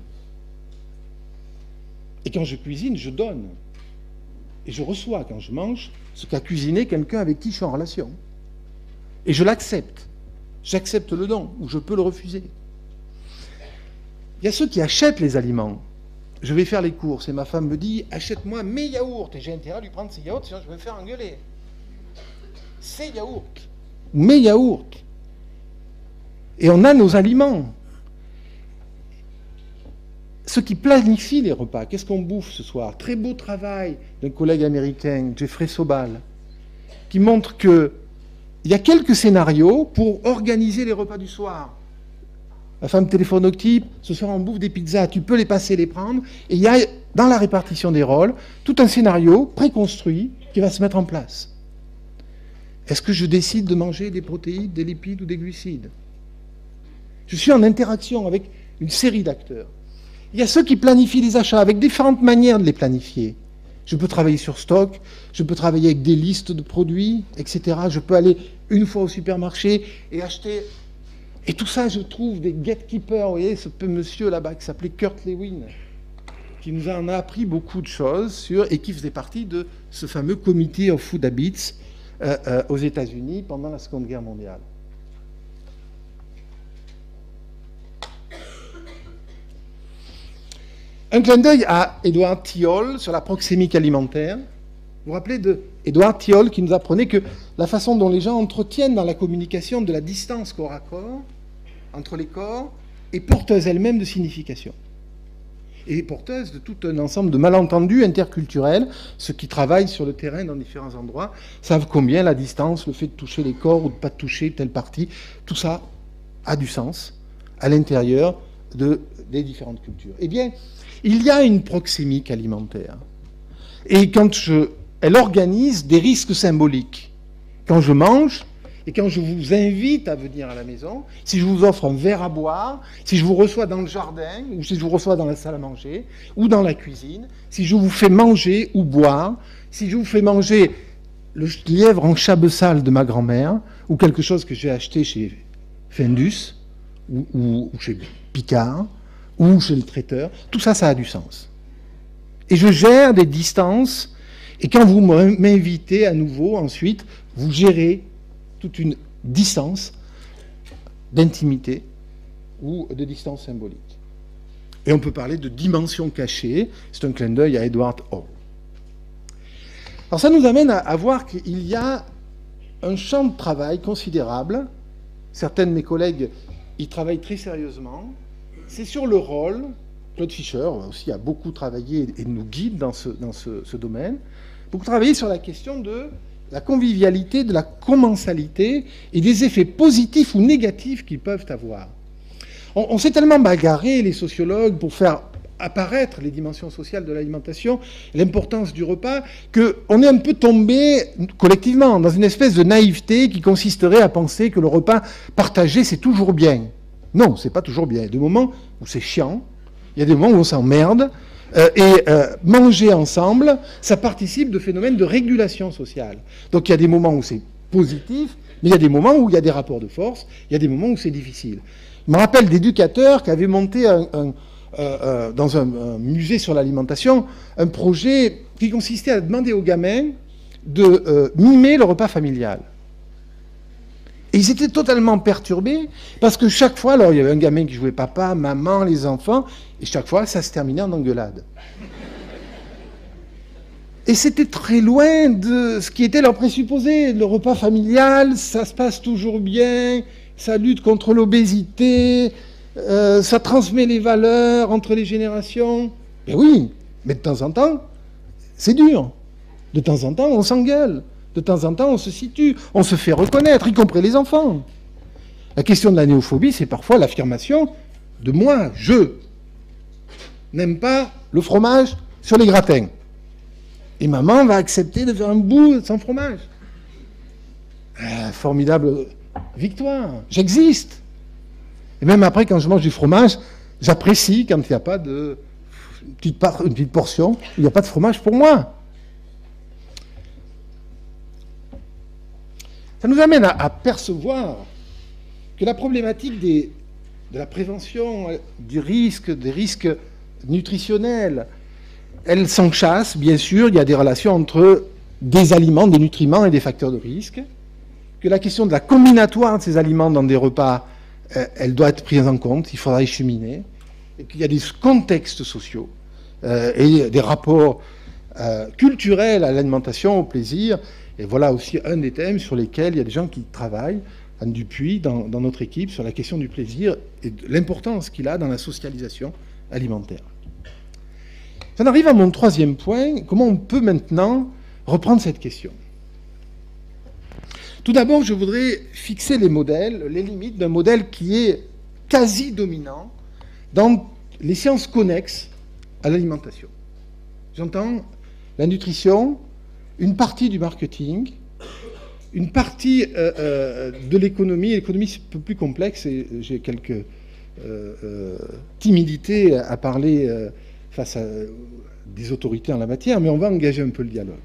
Et quand je cuisine, je donne. Et je reçois, quand je mange, ce qu'a cuisiné quelqu'un avec qui je suis en relation. Et je l'accepte. J'accepte le don, ou je peux le refuser. Il y a ceux qui achètent les aliments. Je vais faire les courses, et ma femme me dit « Achète-moi mes yaourts ». Et j'ai intérêt à lui prendre ses yaourts, sinon je vais me faire engueuler. Ces yaourts. Mes yaourts. Et on a nos aliments. Ceux qui planifient les repas, qu'est-ce qu'on bouffe ce soir? Très beau travail d'un collègue américain, Jeffrey Sobal, qui montre qu'il y a quelques scénarios pour organiser les repas du soir. La femme téléphone au type, ce soir on bouffe des pizzas, tu peux les passer, les prendre. Et il y a dans la répartition des rôles tout un scénario préconstruit qui va se mettre en place. Est-ce que je décide de manger des protéines, des lipides ou des glucides? Je suis en interaction avec une série d'acteurs. Il y a ceux qui planifient les achats avec différentes manières de les planifier. Je peux travailler sur stock, je peux travailler avec des listes de produits, et cetera. Je peux aller une fois au supermarché et acheter... Et tout ça, je trouve des gatekeepers, vous voyez, ce peu monsieur là-bas qui s'appelait Kurt Lewin, qui nous en a appris beaucoup de choses sur, et qui faisait partie de ce fameux Committee of Food Habits euh, euh, aux États-Unis pendant la Seconde Guerre mondiale. Un clin d'œil à Edward Thiol sur la proxémique alimentaire. Vous vous rappelez de Edward Thiol qui nous apprenait que la façon dont les gens entretiennent dans la communication de la distance corps à corps, entre les corps, est porteuse elle-même de signification. Et porteuse de tout un ensemble de malentendus interculturels. Ceux qui travaillent sur le terrain dans différents endroits savent combien la distance, le fait de toucher les corps ou de ne pas toucher telle partie, tout ça a du sens à l'intérieur de, des différentes cultures. Eh bien, il y a une proxémique alimentaire. Et quand je, elle organise des risques symboliques. Quand je mange, et quand je vous invite à venir à la maison, si je vous offre un verre à boire, si je vous reçois dans le jardin, ou si je vous reçois dans la salle à manger, ou dans la cuisine, si je vous fais manger ou boire, si je vous fais manger le lièvre en chabessal de ma grand-mère, ou quelque chose que j'ai acheté chez Findus, ou, ou, ou chez Picard, ou chez le traiteur, tout ça, ça a du sens. Et je gère des distances, et quand vous m'invitez à nouveau, ensuite, vous gérez toute une distance d'intimité ou de distance symbolique. Et on peut parler de dimension cachée, c'est un clin d'œil à Edward Hall. Alors ça nous amène à, à voir qu'il y a un champ de travail considérable, certains de mes collègues y travaillent très sérieusement, c'est sur le rôle Claude Fischer aussi a beaucoup travaillé et nous guide dans ce, dans ce, ce domaine, beaucoup travaillé sur la question de la convivialité, de la commensalité et des effets positifs ou négatifs qu'ils peuvent avoir. On, on s'est tellement bagarré, les sociologues, pour faire apparaître les dimensions sociales de l'alimentation, l'importance du repas, qu'on est un peu tombé collectivement dans une espèce de naïveté qui consisterait à penser que le repas partagé, c'est toujours bien. Non, c'est pas toujours bien. Il y a des moments où c'est chiant, il y a des moments où on s'emmerde, euh, et euh, manger ensemble, ça participe de phénomènes de régulation sociale. Donc il y a des moments où c'est positif, mais il y a des moments où il y a des rapports de force, il y a des moments où c'est difficile. Je me rappelle d'éducateurs qui avaient monté un, un, euh, euh, dans un, un musée sur l'alimentation un projet qui consistait à demander aux gamins de euh, mimer le repas familial. Et ils étaient totalement perturbés parce que chaque fois, alors il y avait un gamin qui jouait papa, maman, les enfants, et chaque fois, ça se terminait en engueulade. Et c'était très loin de ce qui était leur présupposé. Le repas familial, ça se passe toujours bien, ça lutte contre l'obésité, euh, ça transmet les valeurs entre les générations. Ben oui, mais de temps en temps, c'est dur. De temps en temps, on s'engueule. De temps en temps, on se situe, on se fait reconnaître, y compris les enfants. La question de la néophobie, c'est parfois l'affirmation de moi, je n'aime pas le fromage sur les gratins. Et maman va accepter de faire un bout sans fromage. Ah, formidable victoire, j'existe. Et même après, quand je mange du fromage, j'apprécie quand il n'y a pas de une petite, part, une petite portion, où il n'y a pas de fromage pour moi. Ça nous amène à, à percevoir que la problématique des, de la prévention du risque, des risques nutritionnels, elle s'enchasse, bien sûr, il y a des relations entre des aliments, des nutriments et des facteurs de risque, que la question de la combinatoire de ces aliments dans des repas, euh, elle doit être prise en compte, il faudra y cheminer, et qu'il y a des contextes sociaux euh, et des rapports euh, culturels à l'alimentation, au plaisir. Et voilà aussi un des thèmes sur lesquels il y a des gens qui travaillent, Anne Dupuis, dans, dans notre équipe, sur la question du plaisir et de l'importance qu'il a dans la socialisation alimentaire. J'en arrive à mon troisième point, comment on peut maintenant reprendre cette question. Tout d'abord, je voudrais fixer les modèles, les limites d'un modèle qui est quasi dominant dans les sciences connexes à l'alimentation. J'entends la nutrition, une partie du marketing, une partie euh, euh, de l'économie. L'économie, c'est un peu plus complexe et j'ai quelques euh, euh, timidités à parler euh, face à euh, des autorités en la matière, mais on va engager un peu le dialogue.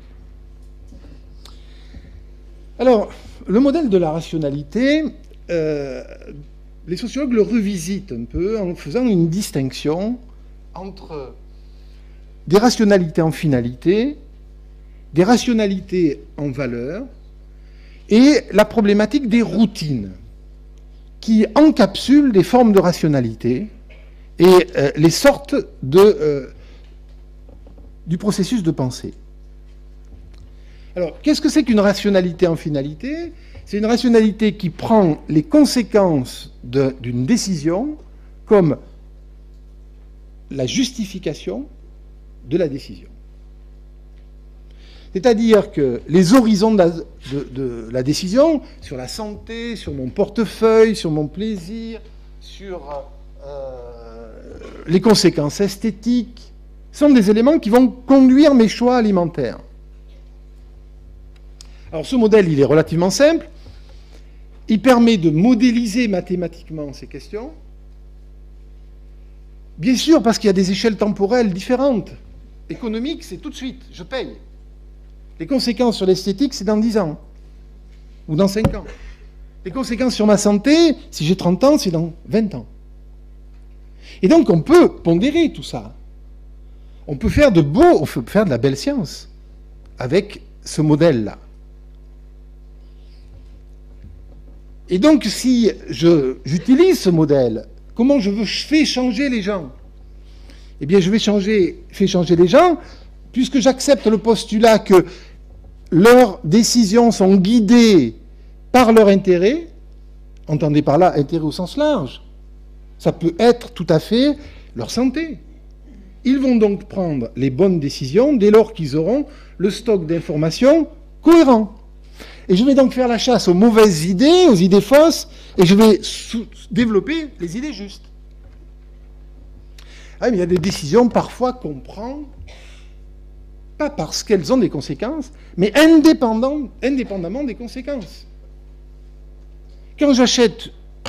Alors, le modèle de la rationalité, euh, les sociologues le revisitent un peu en faisant une distinction entre des rationalités en finalité, des rationalités en valeur, et la problématique des routines, qui encapsulent des formes de rationalité et euh, les sortes de, euh, du processus de pensée. Alors, qu'est-ce que c'est qu'une rationalité en finalité? C'est une rationalité qui prend les conséquences de, d'une décision comme la justification de la décision. C'est-à-dire que les horizons de la, de, de la décision, sur la santé, sur mon portefeuille, sur mon plaisir, sur euh, les conséquences esthétiques, sont des éléments qui vont conduire mes choix alimentaires. Alors ce modèle, il est relativement simple. Il permet de modéliser mathématiquement ces questions. Bien sûr, parce qu'il y a des échelles temporelles différentes. Économique, c'est tout de suite, je paye. Les conséquences sur l'esthétique, c'est dans dix ans, ou dans cinq ans. Les conséquences sur ma santé, si j'ai trente ans, c'est dans vingt ans. Et donc, on peut pondérer tout ça. On peut faire de beau, on peut faire de la belle science avec ce modèle-là. Et donc, si je, j'utilise ce modèle, comment je, veux, je fais changer les gens? Eh bien, je vais changer, fais changer les gens, puisque j'accepte le postulat que leurs décisions sont guidées par leur intérêt, entendez par là intérêt au sens large, ça peut être tout à fait leur santé, Ils vont donc prendre les bonnes décisions dès lors qu'ils auront le stock d'informations cohérent. Et je vais donc faire la chasse aux mauvaises idées, aux idées fausses, et je vais développer les idées justes. Ah, mais il y a des décisions parfois qu'on prend, pas parce qu'elles ont des conséquences, mais indépendant, indépendamment des conséquences. Quand j'achète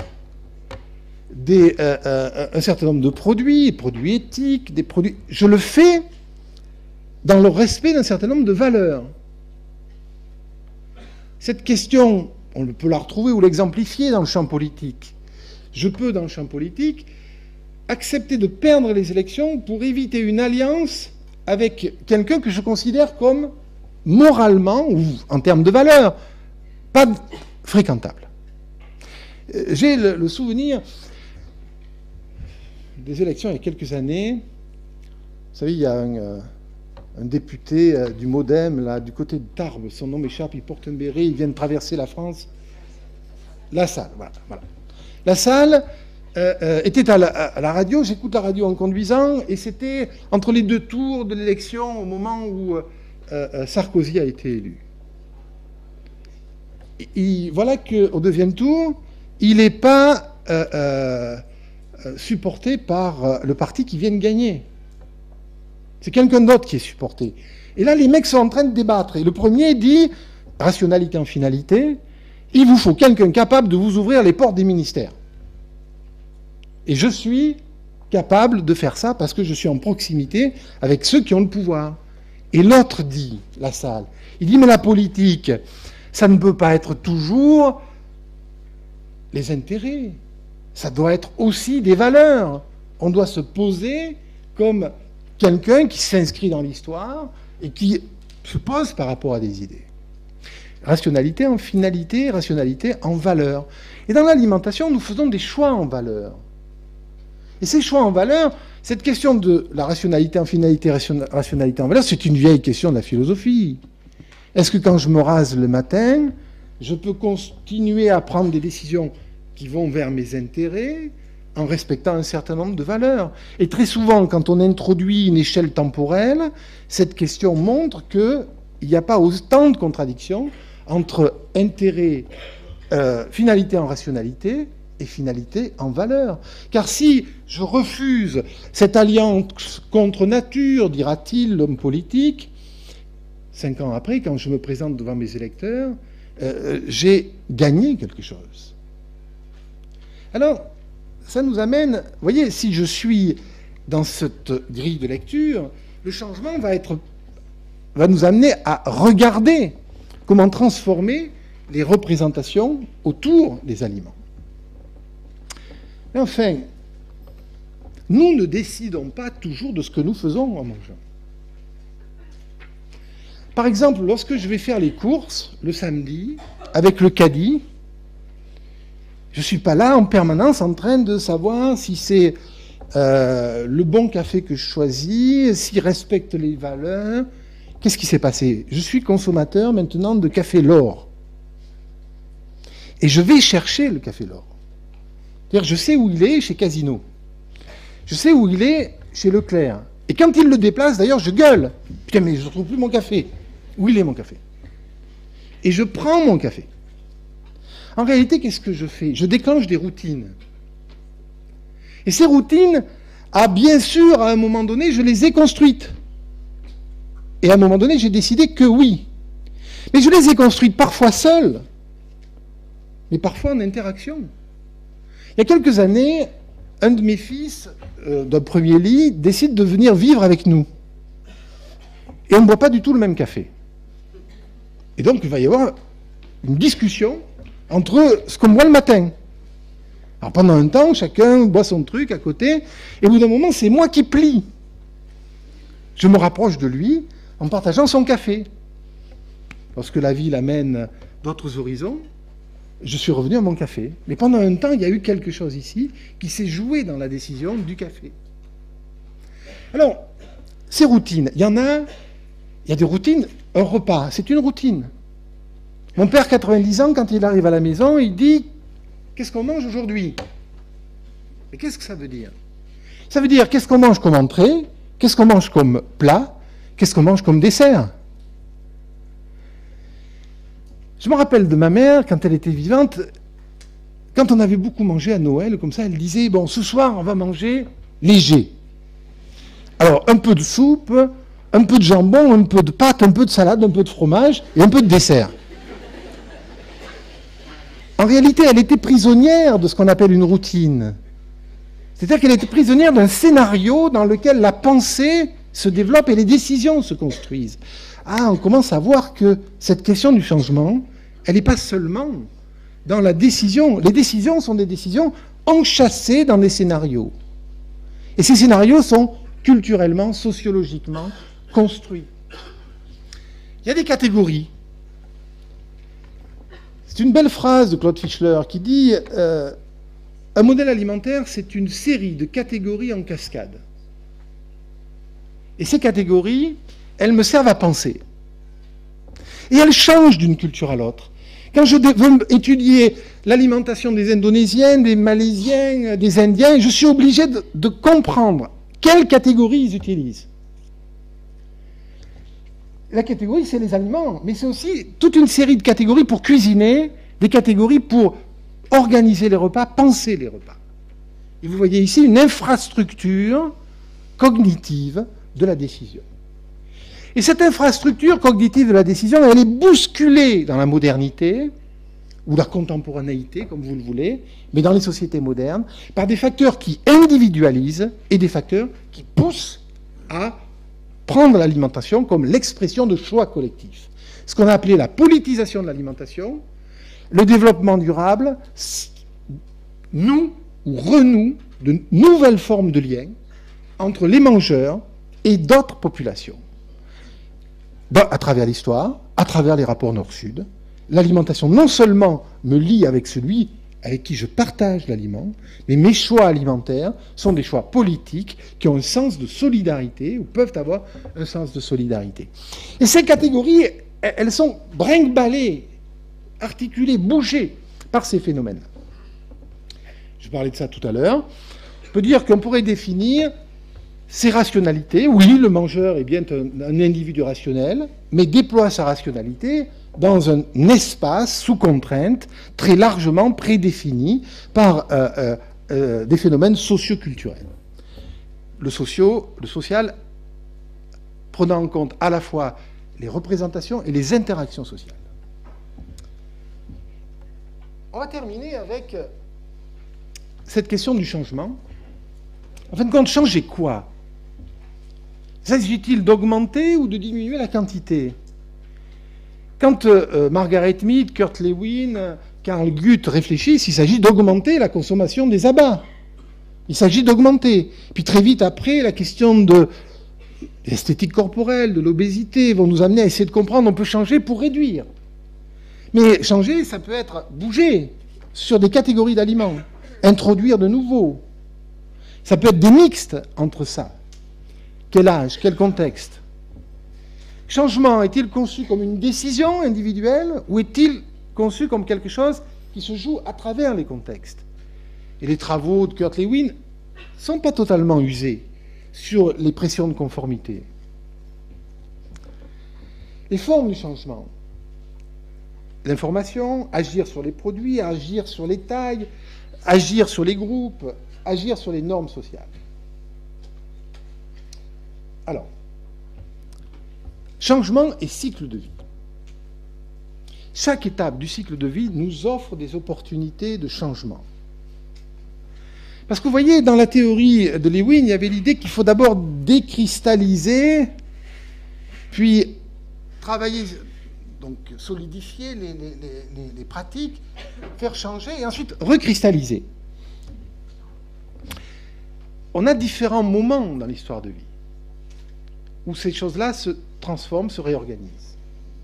des, euh, euh, un certain nombre de produits, des produits éthiques, des produits, je le fais dans le respect d'un certain nombre de valeurs. Cette question, on peut la retrouver ou l'exemplifier dans le champ politique. Je peux, dans le champ politique, accepter de perdre les élections pour éviter une alliance avec quelqu'un que je considère comme moralement, ou en termes de valeur, pas fréquentable. J'ai le, le souvenir des élections il y a quelques années. Vous savez, il y a un, euh, un député euh, du MoDem, là, du côté de Tarbes, son nom m'échappe, il porte un béret, il vient de traverser la France. Lassalle, voilà. voilà. Lassalle euh, euh, était à la, à la radio, j'écoute la radio en conduisant, et c'était entre les deux tours de l'élection, au moment où euh, euh, Sarkozy a été élu. Et, et voilà qu'au deuxième tour, il n'est pas euh, euh, supporté par euh, le parti qui vient de gagner. C'est quelqu'un d'autre qui est supporté. Et là, les mecs sont en train de débattre. Et le premier dit, rationalité en finalité, il vous faut quelqu'un capable de vous ouvrir les portes des ministères. Et je suis capable de faire ça parce que je suis en proximité avec ceux qui ont le pouvoir. Et l'autre dit, Lassalle, il dit, mais la politique, ça ne peut pas être toujours les intérêts. Ça doit être aussi des valeurs. On doit se poser comme quelqu'un qui s'inscrit dans l'histoire et qui se pose par rapport à des idées. Rationalité en finalité, rationalité en valeur. Et dans l'alimentation, nous faisons des choix en valeur. Et ces choix en valeur, cette question de la rationalité en finalité, rationalité en valeur, c'est une vieille question de la philosophie. Est-ce que quand je me rase le matin, je peux continuer à prendre des décisions qui vont vers mes intérêts en respectant un certain nombre de valeurs? Et très souvent, quand on introduit une échelle temporelle, cette question montre qu'il n'y a pas autant de contradictions entre intérêt, euh, finalité en rationalité et finalité en valeur. Car si je refuse cette alliance contre nature, dira-t-il, l'homme politique, cinq ans après, quand je me présente devant mes électeurs, euh, j'ai gagné quelque chose. Alors, ça nous amène, vous voyez, si je suis dans cette grille de lecture, le changement va être, va nous amener à regarder comment transformer les représentations autour des aliments. Mais enfin, nous ne décidons pas toujours de ce que nous faisons en mangeant. Par exemple, lorsque je vais faire les courses le samedi avec le caddie, je ne suis pas là en permanence en train de savoir si c'est euh, le bon café que je choisis, s'il respecte les valeurs. Qu'est-ce qui s'est passé? Je suis consommateur maintenant de café L'Or. Et je vais chercher le café L'Or. C'est-à-dire, je sais où il est chez Casino. Je sais où il est chez Leclerc. Et quand il le déplace, d'ailleurs, je gueule. Putain, mais je ne trouve plus mon café. Où il est mon café? Et je prends mon café. En réalité, qu'est-ce que je fais? Je déclenche des routines. Et ces routines, à bien sûr, à un moment donné, je les ai construites. Et à un moment donné, j'ai décidé que oui. Mais je les ai construites parfois seules, mais parfois en interaction. Il y a quelques années, un de mes fils, euh, d'un premier lit, décide de venir vivre avec nous. Et on ne boit pas du tout le même café. Et donc, il va y avoir une discussion entre ce qu'on boit le matin. Alors pendant un temps, chacun boit son truc à côté, et au bout d'un moment, c'est moi qui plie. Je me rapproche de lui en partageant son café. Lorsque la vie l'amène d'autres horizons, je suis revenu à mon café. Mais pendant un temps, il y a eu quelque chose ici qui s'est joué dans la décision du café. Alors, ces routines, il y en a, il y a des routines, un repas, c'est une routine. Mon père, quatre-vingt-dix ans, quand il arrive à la maison, il dit « Qu'est-ce qu'on mange aujourd'hui ?» Mais qu'est-ce que ça veut dire? Ça veut dire qu'est-ce qu'on mange comme entrée, Qu'est-ce qu'on mange comme plat? Qu'est-ce qu'on mange comme dessert? Je me rappelle de ma mère, quand elle était vivante, quand on avait beaucoup mangé à Noël, comme ça, elle disait, bon, ce soir, on va manger léger. Alors, un peu de soupe, un peu de jambon, un peu de pâte, un peu de salade, un peu de fromage et un peu de dessert. En réalité, elle était prisonnière de ce qu'on appelle une routine. C'est-à-dire qu'elle était prisonnière d'un scénario dans lequel la pensée se développe et les décisions se construisent. Ah, on commence à voir que cette question du changement, elle n'est pas seulement dans la décision. Les décisions sont des décisions enchâssées dans des scénarios. Et ces scénarios sont culturellement, sociologiquement construits. Il y a des catégories. C'est une belle phrase de Claude Fischler qui dit euh, « Un modèle alimentaire, c'est une série de catégories en cascade. Et ces catégories, elles me servent à penser. Et elles changent d'une culture à l'autre. Quand je veux étudier l'alimentation des Indonésiens, des Malaisiens, des Indiens, je suis obligé de, de comprendre quelles catégories ils utilisent. La catégorie, c'est les aliments, mais c'est aussi toute une série de catégories pour cuisiner, des catégories pour organiser les repas, penser les repas. Et vous voyez ici une infrastructure cognitive de la décision. Et cette infrastructure cognitive de la décision, elle est bousculée dans la modernité, ou la contemporanéité, comme vous le voulez, mais dans les sociétés modernes, par des facteurs qui individualisent et des facteurs qui poussent à prendre l'alimentation comme l'expression de choix collectifs. Ce qu'on a appelé la politisation de l'alimentation, le développement durable, noue ou renoue de nouvelles formes de liens entre les mangeurs et d'autres populations. À travers l'histoire, à travers les rapports nord-sud, l'alimentation non seulement me lie avec celui avec qui je partage l'aliment, mais mes choix alimentaires sont des choix politiques qui ont un sens de solidarité ou peuvent avoir un sens de solidarité. Et ces catégories, elles sont brinque-ballées, articulées, bougées par ces phénomènes. Je parlais de ça tout à l'heure. Je peux dire qu'on pourrait définir ces rationalités. Oui, le mangeur est bien un, un individu rationnel, mais déploie sa rationalité dans un espace sous contrainte très largement prédéfini par euh, euh, euh, des phénomènes socio-culturels. Le, socio, le social prenant en compte à la fois les représentations et les interactions sociales. On va terminer avec cette question du changement. En fin de compte, changer quoi? S'agit-il d'augmenter ou de diminuer la quantité? Quand euh, Margaret Mead, Kurt Lewin, Karl Guth réfléchissent, il s'agit d'augmenter la consommation des abats. Il s'agit d'augmenter. Puis très vite après, la question de l'esthétique corporelle, de l'obésité, vont nous amener à essayer de comprendre, on peut changer pour réduire. Mais changer, ça peut être bouger sur des catégories d'aliments, introduire de nouveaux. Ça peut être des mixtes entre ça. Quel âge, quel contexte? Changement est-il conçu comme une décision individuelle ou est-il conçu comme quelque chose qui se joue à travers les contextes? Et les travaux de Kurt Lewin ne sont pas totalement usés sur les pressions de conformité. Les formes du changement. L'information, agir sur les produits, agir sur les tailles, agir sur les groupes, agir sur les normes sociales. Alors, changement et cycle de vie. Chaque étape du cycle de vie nous offre des opportunités de changement. Parce que vous voyez, dans la théorie de Lewin, il y avait l'idée qu'il faut d'abord décristalliser, puis travailler, donc solidifier les, les, les, les pratiques, faire changer, et ensuite recristalliser. On a différents moments dans l'histoire de vie où ces choses-là se transforment, se réorganisent.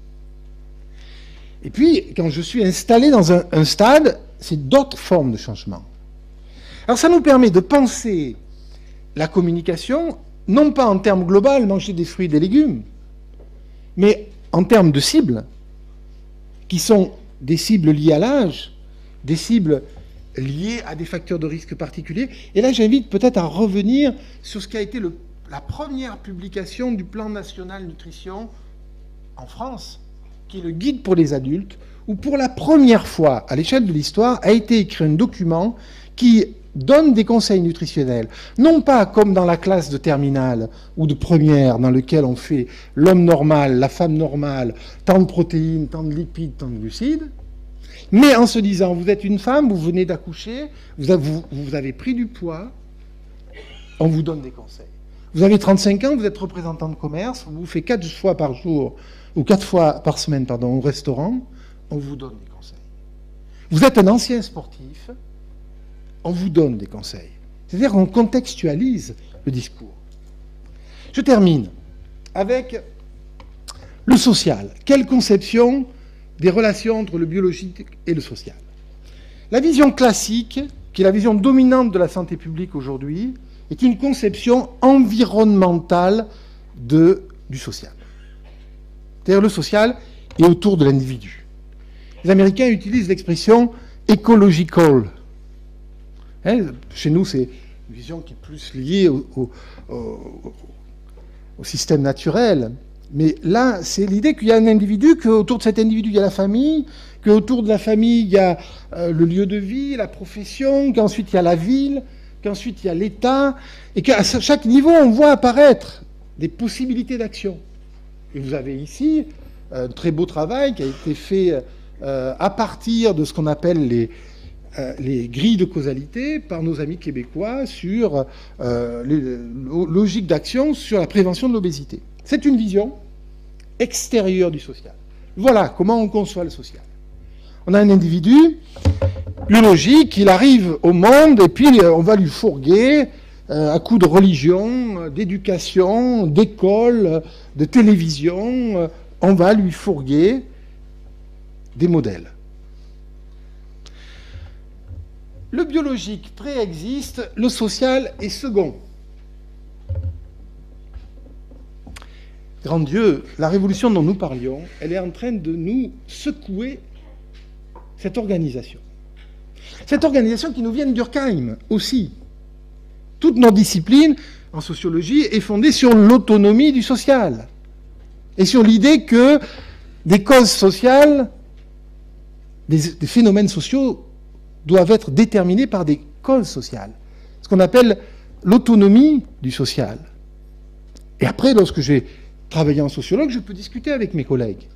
Et puis, quand je suis installé dans un, un stade, c'est d'autres formes de changement. Alors ça nous permet de penser la communication, non pas en termes globaux, manger des fruits et des légumes, mais en termes de cibles, qui sont des cibles liées à l'âge, des cibles liées à des facteurs de risque particuliers. Et là, j'invite peut-être à revenir sur ce qui a été le la première publication du plan national nutrition en France, qui est le guide pour les adultes, où pour la première fois à l'échelle de l'histoire a été écrit un document qui donne des conseils nutritionnels, non pas comme dans la classe de terminale ou de première, dans lequel on fait l'homme normal, la femme normale, tant de protéines, tant de lipides, tant de glucides, mais en se disant, vous êtes une femme, vous venez d'accoucher, vous avez, vous, vous avez pris du poids, on vous donne des conseils. Vous avez trente-cinq ans, vous êtes représentant de commerce, on vous fait quatre fois par jour, ou quatre fois par semaine, pardon, au restaurant, on vous donne des conseils. Vous êtes un ancien sportif, on vous donne des conseils. C'est-à-dire qu'on contextualise le discours. Je termine avec le social. Quelle conception des relations entre le biologique et le social? La vision classique, qui est la vision dominante de la santé publique aujourd'hui, est une conception environnementale de, du social. C'est-à-dire le social est autour de l'individu. Les Américains utilisent l'expression « ecological ». Hein, chez nous, c'est une vision qui est plus liée au, au, au, au système naturel. Mais là, c'est l'idée qu'il y a un individu, qu'autour de cet individu, il y a la famille, qu'autour de la famille, il y a euh, le lieu de vie, la profession, qu'ensuite il y a la ville, qu'ensuite il y a l'État, et qu'à chaque niveau, on voit apparaître des possibilités d'action. Et vous avez ici un très beau travail qui a été fait euh, à partir de ce qu'on appelle les, euh, les grilles de causalité par nos amis québécois sur euh, les logiques d'action sur la prévention de l'obésité. C'est une vision extérieure du social. Voilà comment on conçoit le social. On a un individu biologique, il arrive au monde et puis on va lui fourguer euh, à coups de religion, d'éducation, d'école, de télévision, euh, on va lui fourguer des modèles. Le biologique préexiste, le social est second. Grand Dieu, la révolution dont nous parlions, elle est en train de nous secouer cette organisation. Cette organisation qui nous vient de Durkheim aussi. Toutes nos disciplines en sociologie est fondée sur l'autonomie du social et sur l'idée que des causes sociales, des, des phénomènes sociaux doivent être déterminés par des causes sociales. Ce qu'on appelle l'autonomie du social. Et après, lorsque j'ai travaillé en sociologue, je peux discuter avec mes collègues.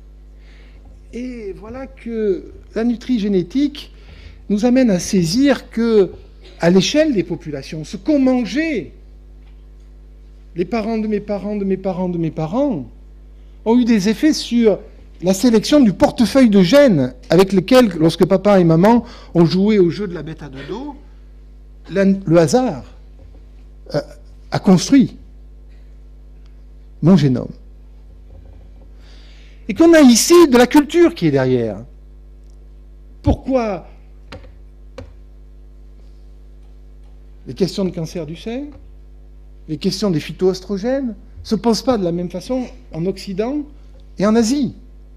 Et voilà que la nutrigénétique nous amène à saisir que, à l'échelle des populations, ce qu'ont mangé les parents de mes parents, de mes parents, de mes parents, ont eu des effets sur la sélection du portefeuille de gènes avec lesquels, lorsque papa et maman ont joué au jeu de la bête à deux dos, le hasard euh, a construit mon génome. Et qu'on a ici de la culture qui est derrière. Pourquoi les questions de cancer du sein, les questions des phytoestrogènes ne se posent pas de la même façon en Occident et en Asie.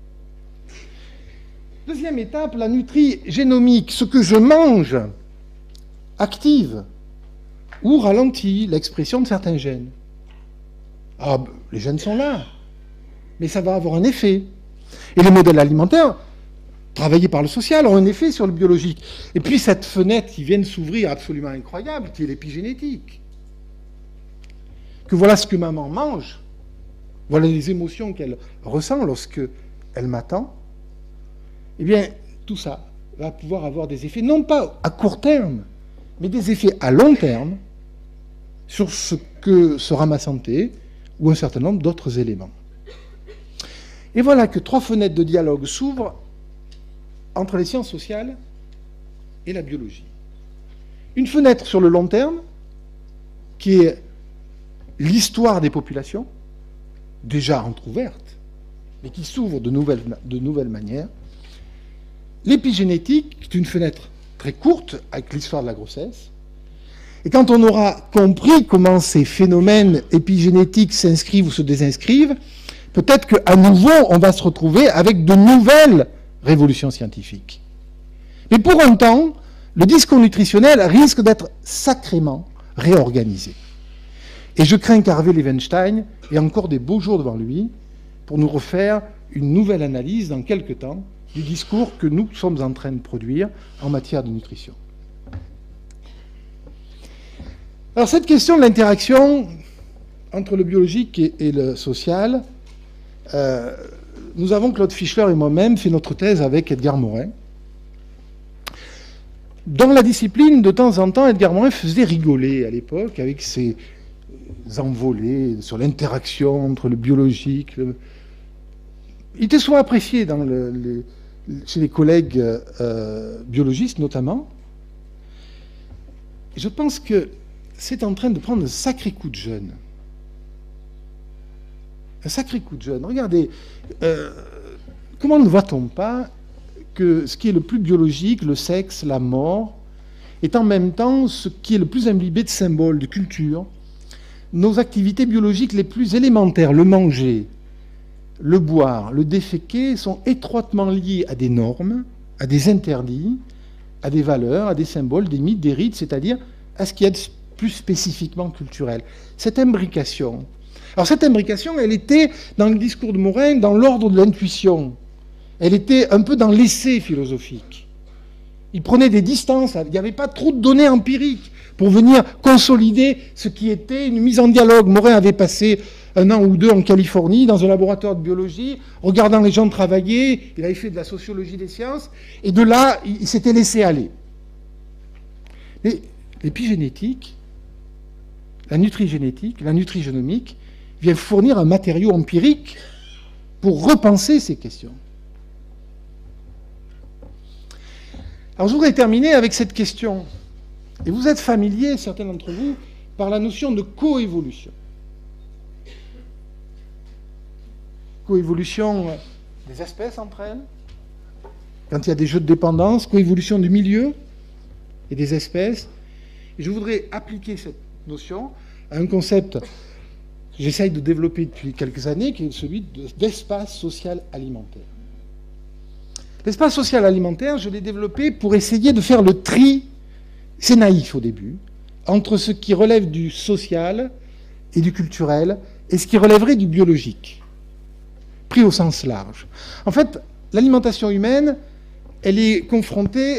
Deuxième étape, la nutrigénomique. Ce que je mange active ou ralentit l'expression de certains gènes. Ah, les gènes sont là, mais ça va avoir un effet. Et les modèles alimentaires, travaillés par le social, ont un effet sur le biologique. Et puis cette fenêtre qui vient de s'ouvrir absolument incroyable, qui est l'épigénétique. Que voilà ce que maman mange, voilà les émotions qu'elle ressent lorsque elle m'attend. Eh bien, tout ça va pouvoir avoir des effets, non pas à court terme, mais des effets à long terme sur ce que sera ma santé, ou un certain nombre d'autres éléments. Et voilà que trois fenêtres de dialogue s'ouvrent entre les sciences sociales et la biologie. Une fenêtre sur le long terme, qui est l'histoire des populations, déjà entrouverte, mais qui s'ouvre de nouvelles, de nouvelles manières. L'épigénétique, qui est une fenêtre très courte, avec l'histoire de la grossesse. Et quand on aura compris comment ces phénomènes épigénétiques s'inscrivent ou se désinscrivent, peut-être qu'à nouveau, on va se retrouver avec de nouvelles révolutions scientifiques. Mais pour un temps, le discours nutritionnel risque d'être sacrément réorganisé. Et je crains qu'Harvey Levenstein ait encore des beaux jours devant lui pour nous refaire une nouvelle analyse dans quelques temps du discours que nous sommes en train de produire en matière de nutrition. Alors cette question de l'interaction entre le biologique et, et le social, euh, nous avons, Claude Fischler et moi-même, fait notre thèse avec Edgar Morin. Dans la discipline, de temps en temps, Edgar Morin faisait rigoler à l'époque avec ses envolées sur l'interaction entre le biologique. Le... Il était souvent apprécié dans le, les, chez les collègues euh, biologistes notamment. Je pense que c'est en train de prendre un sacré coup de jeune. Un sacré coup de jeune. Regardez, euh, comment ne voit-on pas que ce qui est le plus biologique, le sexe, la mort, est en même temps ce qui est le plus imbibé de symboles, de culture. Nos activités biologiques les plus élémentaires, le manger, le boire, le déféquer, sont étroitement liées à des normes, à des interdits, à des valeurs, à des symboles, des mythes, des rites, c'est-à-dire à ce qu'il y a de plus spécifiquement culturel. Cette imbrication. Alors cette imbrication, elle était, dans le discours de Morin, dans l'ordre de l'intuition. Elle était un peu dans l'essai philosophique. Il prenait des distances, il n'y avait pas trop de données empiriques pour venir consolider ce qui était une mise en dialogue. Morin avait passé un an ou deux en Californie, dans un laboratoire de biologie, regardant les gens travailler, il avait fait de la sociologie des sciences, et de là, il s'était laissé aller. Mais l'épigénétique, la nutrigénétique, la nutrigénomique, vient fournir un matériau empirique pour repenser ces questions. Alors je voudrais terminer avec cette question. Et vous êtes familiers, certains d'entre vous, par la notion de coévolution. Coévolution des espèces entre elles, quand il y a des jeux de dépendance, coévolution du milieu et des espèces. Et je voudrais appliquer cette notion à un concept que j'essaye de développer depuis quelques années, qui est celui d'espace social alimentaire. L'espace social alimentaire, je l'ai développé pour essayer de faire le tri, c'est naïf au début, entre ce qui relève du social et du culturel et ce qui relèverait du biologique, pris au sens large. En fait, l'alimentation humaine, elle est confrontée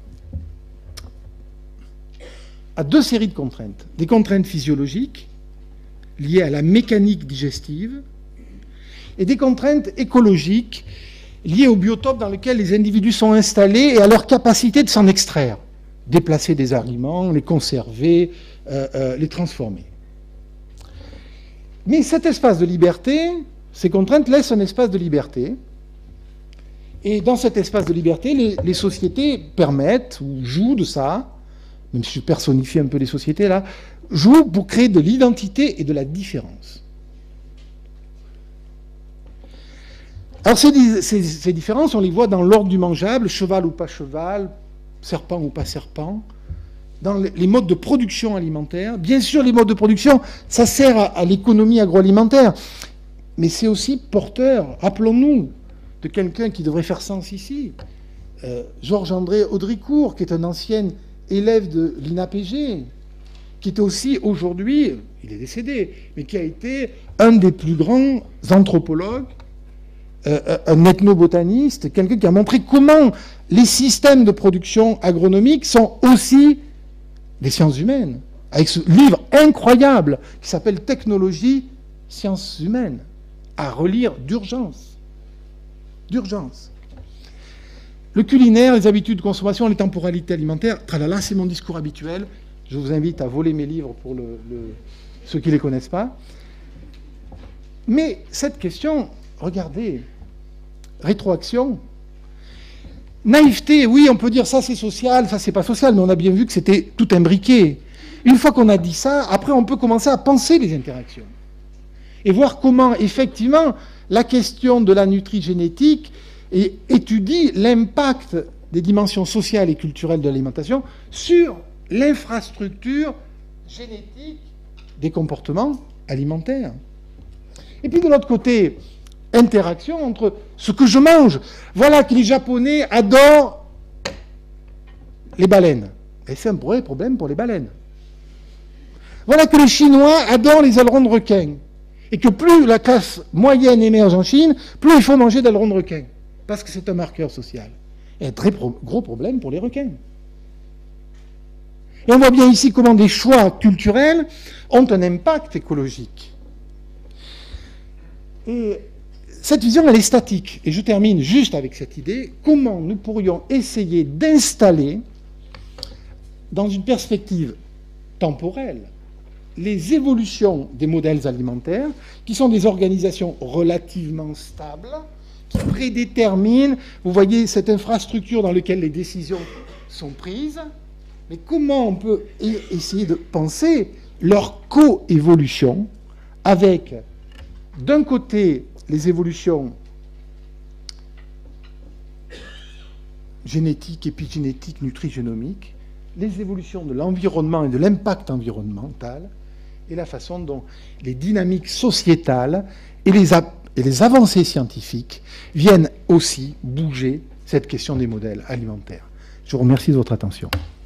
à deux séries de contraintes. Des contraintes physiologiques, liées à la mécanique digestive, et des contraintes écologiques, liées au biotope dans lequel les individus sont installés et à leur capacité de s'en extraire, déplacer des aliments, les conserver, euh, euh, les transformer. Mais cet espace de liberté, ces contraintes laissent un espace de liberté, et dans cet espace de liberté, les, les sociétés permettent ou jouent de ça, même si je personnifie un peu les sociétés là, jouent pour créer de l'identité et de la différence. Alors ces, ces, ces différences, on les voit dans l'ordre du mangeable, cheval ou pas cheval, serpent ou pas serpent, dans les modes de production alimentaire. Bien sûr, les modes de production, ça sert à, à l'économie agroalimentaire, mais c'est aussi porteur, rappelons-nous, de quelqu'un qui devrait faire sens ici, euh, Georges-André Audricourt, qui est un ancien élève de l'I N A P G, qui est aussi aujourd'hui, il est décédé, mais qui a été un des plus grands anthropologues, euh, un ethnobotaniste, quelqu'un qui a montré comment les systèmes de production agronomique sont aussi des sciences humaines, avec ce livre incroyable qui s'appelle « Technologie, sciences humaines », à relire d'urgence. D'urgence. Le culinaire, les habitudes de consommation, les temporalités alimentaires, tralala, c'est mon discours habituel. Je vous invite à voler mes livres pour le, le, ceux qui ne les connaissent pas. Mais cette question, regardez, rétroaction, naïveté, oui, on peut dire ça c'est social, ça c'est pas social, mais on a bien vu que c'était tout imbriqué. Une fois qu'on a dit ça, après on peut commencer à penser les interactions et voir comment, effectivement, la question de la nutrigénétique étudie l'impact des dimensions sociales et culturelles de l'alimentation sur l'infrastructure génétique des comportements alimentaires. Et puis de l'autre côté, interaction entre ce que je mange. Voilà que les Japonais adorent les baleines. Et c'est un vrai problème pour les baleines. Voilà que les Chinois adorent les ailerons de requin. Et que plus la classe moyenne émerge en Chine, plus il faut manger d'ailerons de requin. Parce que c'est un marqueur social. Et un très pro- gros problème pour les requins. Et on voit bien ici comment des choix culturels ont un impact écologique. Et cette vision, elle est statique. Et je termine juste avec cette idée. Comment nous pourrions essayer d'installer, dans une perspective temporelle, les évolutions des modèles alimentaires, qui sont des organisations relativement stables, qui prédéterminent, vous voyez, cette infrastructure dans laquelle les décisions sont prises, mais comment on peut essayer de penser leur coévolution avec, d'un côté, les évolutions génétiques, épigénétiques, nutrigénomiques, les évolutions de l'environnement et de l'impact environnemental, et la façon dont les dynamiques sociétales et les, et les avancées scientifiques viennent aussi bouger cette question des modèles alimentaires. Je vous remercie de votre attention.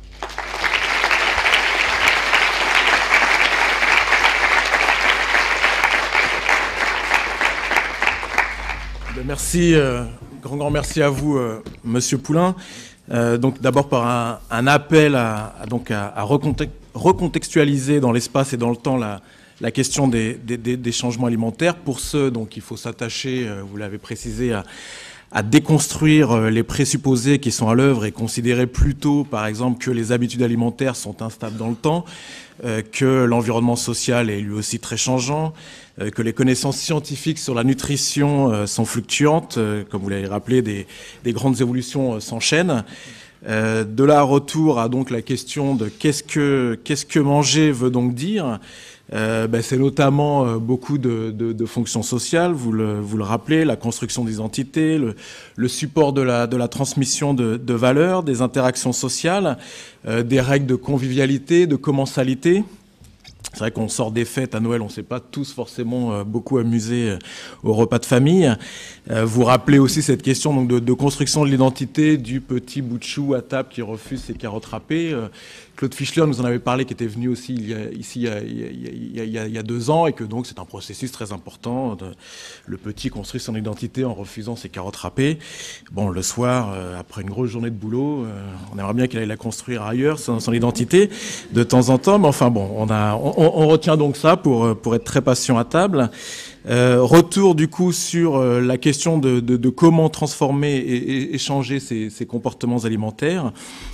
Merci, euh, grand grand merci à vous, euh, Monsieur Poulain. Euh, donc d'abord par un, un appel à, à, donc à, à recontextualiser dans l'espace et dans le temps la, la question des, des, des changements alimentaires. Pour ce, donc il faut s'attacher, euh, vous l'avez précisé, à, à déconstruire les présupposés qui sont à l'œuvre et considérer plutôt, par exemple, que les habitudes alimentaires sont instables dans le temps, euh, que l'environnement social est lui aussi très changeant, euh, que les connaissances scientifiques sur la nutrition euh, sont fluctuantes, euh, comme vous l'avez rappelé, des, des grandes évolutions euh, s'enchaînent. Euh, de là, retour à donc la question de qu'est-ce que, qu'est-ce que manger veut donc dire. Euh, ben, c'est notamment euh, beaucoup de, de, de fonctions sociales, vous le, vous le rappelez, la construction d'identité, le, le support de la, de la transmission de, de valeurs, des interactions sociales, euh, des règles de convivialité, de commensalité. C'est vrai qu'on sort des fêtes à Noël, on ne s'est pas tous forcément euh, beaucoup amusés euh, au repas de famille. Euh, vous rappelez aussi cette question donc, de, de construction de l'identité du petit bout de chou à table qui refuse ses carottes râpées. Euh, Claude Fischler nous en avait parlé, qui était venu aussi il y a, ici il y a, il y a, il y a, il y a deux ans, et que donc c'est un processus très important. De, le petit construit son identité en refusant ses carottes râpées. Bon, le soir, euh, après une grosse journée de boulot, euh, on aimerait bien qu'il aille la construire ailleurs, son, son identité, de temps en temps. Mais enfin bon, on, a, on, on retient donc ça pour, pour être très patient à table. Euh, retour du coup sur euh, la question de, de, de comment transformer et, et, et changer ces, ces comportements alimentaires.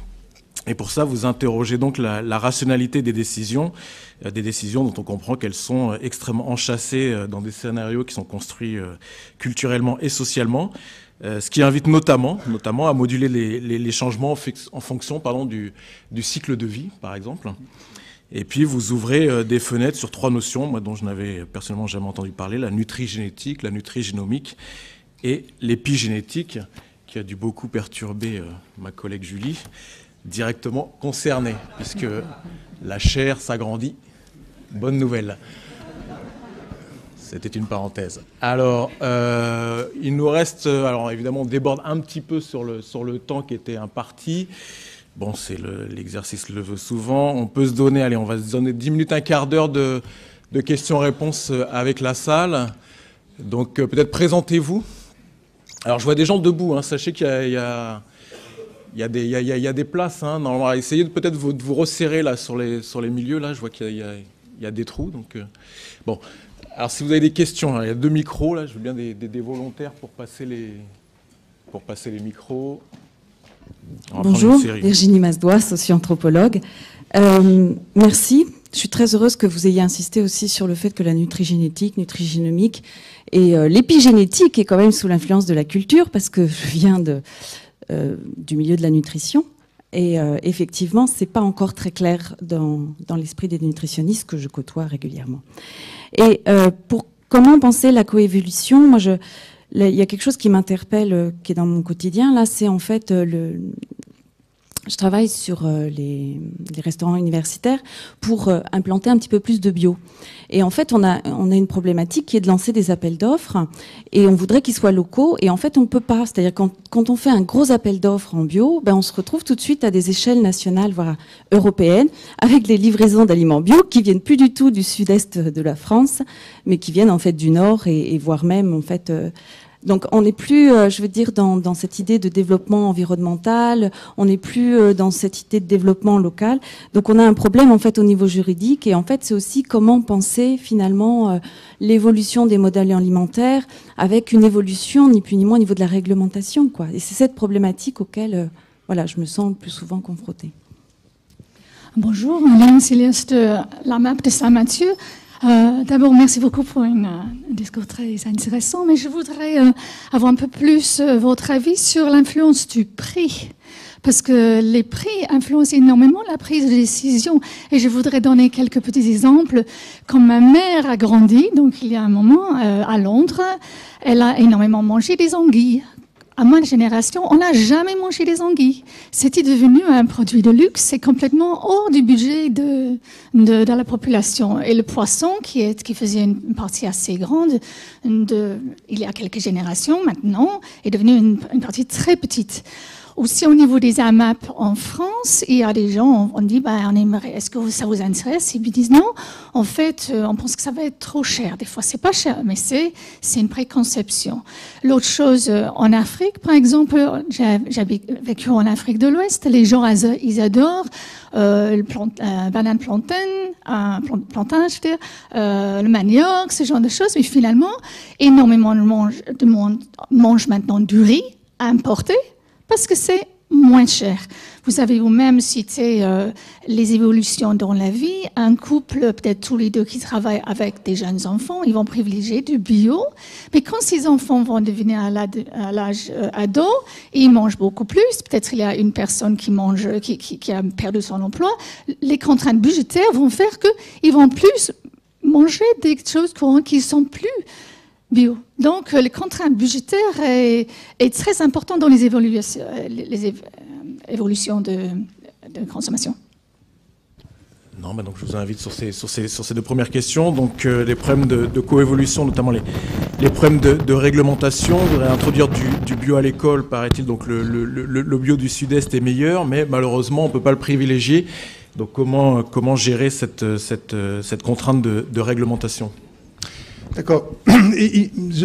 Et pour ça, vous interrogez donc la, la rationalité des décisions, euh, des décisions dont on comprend qu'elles sont euh, extrêmement enchâssées euh, dans des scénarios qui sont construits euh, culturellement et socialement, euh, ce qui invite notamment, notamment à moduler les, les, les changements en, fix, en fonction pardon, du, du cycle de vie, par exemple. Et puis vous ouvrez euh, des fenêtres sur trois notions, moi dont je n'avais personnellement jamais entendu parler, la nutrigénétique, la nutrigénomique et l'épigénétique, qui a dû beaucoup perturber euh, ma collègue Julie, directement concernée, puisque la chair s'agrandit. Bonne nouvelle. C'était une parenthèse. Alors, euh, il nous reste... Alors, évidemment, on déborde un petit peu sur le, sur le temps qui était imparti. Bon, c'est le, l'exercice le veut souvent. On peut se donner... Allez, on va se donner dix minutes, un quart d'heure de, de questions-réponses avec la salle. Donc, euh, peut-être présentez-vous. Alors, je vois des gens debout. Hein. Sachez qu'il y a... Il y a Il y, a des, il, y a, il y a des places, hein. Normalement, essayez de peut-être vous, de vous resserrer là, sur, les, sur les milieux. Là, je vois qu'il y a, il y a des trous. Donc, euh, bon. Alors, si vous avez des questions, hein, il y a deux micros. Là, je veux bien des, des, des volontaires pour passer les, pour passer les micros. Bonjour, Virginie Masdois, socio-anthropologue. Euh, merci. Je suis très heureuse que vous ayez insisté aussi sur le fait que la nutrigénétique, nutrigénomique et euh, l'épigénétique est quand même sous l'influence de la culture, parce que je viens de... Euh, du milieu de la nutrition. Et euh, effectivement, ce n'est pas encore très clair dans, dans l'esprit des nutritionnistes que je côtoie régulièrement. Et euh, pour comment penser la coévolution, moi, je, il y a quelque chose qui m'interpelle, euh, qui est dans mon quotidien, là, c'est en fait euh, le, je travaille sur euh, les, les restaurants universitaires pour euh, implanter un petit peu plus de bio. Et en fait, on a, on a une problématique qui est de lancer des appels d'offres et on voudrait qu'ils soient locaux. Et en fait, on ne peut pas. C'est-à-dire quand, quand on fait un gros appel d'offres en bio, ben, on se retrouve tout de suite à des échelles nationales, voire européennes, avec des livraisons d'aliments bio qui viennent plus du tout du sud-est de la France, mais qui viennent en fait du nord et, et voire même en fait... Euh, Donc on n'est plus, euh, je veux dire, dans, dans cette idée de développement environnemental, on n'est plus euh, dans cette idée de développement local. Donc on a un problème en fait au niveau juridique et en fait c'est aussi comment penser finalement euh, l'évolution des modèles alimentaires avec une évolution ni plus ni moins au niveau de la réglementation, quoi. Et c'est cette problématique auquel euh, voilà, je me sens le plus souvent confrontée. Bonjour, Hélène Silius de la M A P de Saint-Mathieu. Euh, D'abord, merci beaucoup pour une, un discours très intéressant, mais je voudrais euh, avoir un peu plus euh, votre avis sur l'influence du prix, parce que les prix influencent énormément la prise de décision. Et je voudrais donner quelques petits exemples. Quand ma mère a grandi, donc il y a un moment, euh, à Londres, elle a énormément mangé des anguilles. À ma génération, on n'a jamais mangé des anguilles. C'était devenu un produit de luxe, c'est complètement hors du budget de, de, de la population. Et le poisson, qui, est, qui faisait une partie assez grande, de, il y a quelques générations maintenant, est devenu une, une partie très petite. Aussi au niveau des A M A P en France, il y a des gens, on dit, bah, on aimerait, est-ce que ça vous intéresse? Ils disent non. En fait, on pense que ça va être trop cher. Des fois, c'est pas cher, mais c'est c'est une préconception. L'autre chose, en Afrique, par exemple, j'ai vécu en Afrique de l'Ouest. Les gens, ils adorent euh, le plant, euh, banane plantain, un plantain, je veux dire, euh, le manioc, ce genre de choses. Mais finalement, énormément de monde, de monde mange maintenant du riz importé, parce que c'est moins cher. Vous avez vous-même cité euh, les évolutions dans la vie. Un couple, peut-être tous les deux qui travaillent avec des jeunes enfants, ils vont privilégier du bio. Mais quand ces enfants vont devenir à l'âge euh, ado, ils mangent beaucoup plus. Peut-être il y a une personne qui mange, qui, qui, qui a perdu son emploi. Les contraintes budgétaires vont faire qu'ils vont plus manger des choses qui sont plus bio. Donc, les contraintes budgétaires est, est très important dans les évolutions, les, les évolutions de, de consommation. Non, mais donc je vous invite sur ces, sur ces, sur ces deux premières questions. Donc, euh, les problèmes de, de coévolution, notamment les, les problèmes de, de réglementation. Je voudrais introduire du, du bio à l'école, paraît-il. Donc, le, le, le, le bio du Sud-Est est meilleur, mais malheureusement, on ne peut pas le privilégier. Donc, comment, comment gérer cette, cette, cette contrainte de, de réglementation ? D'accord. Je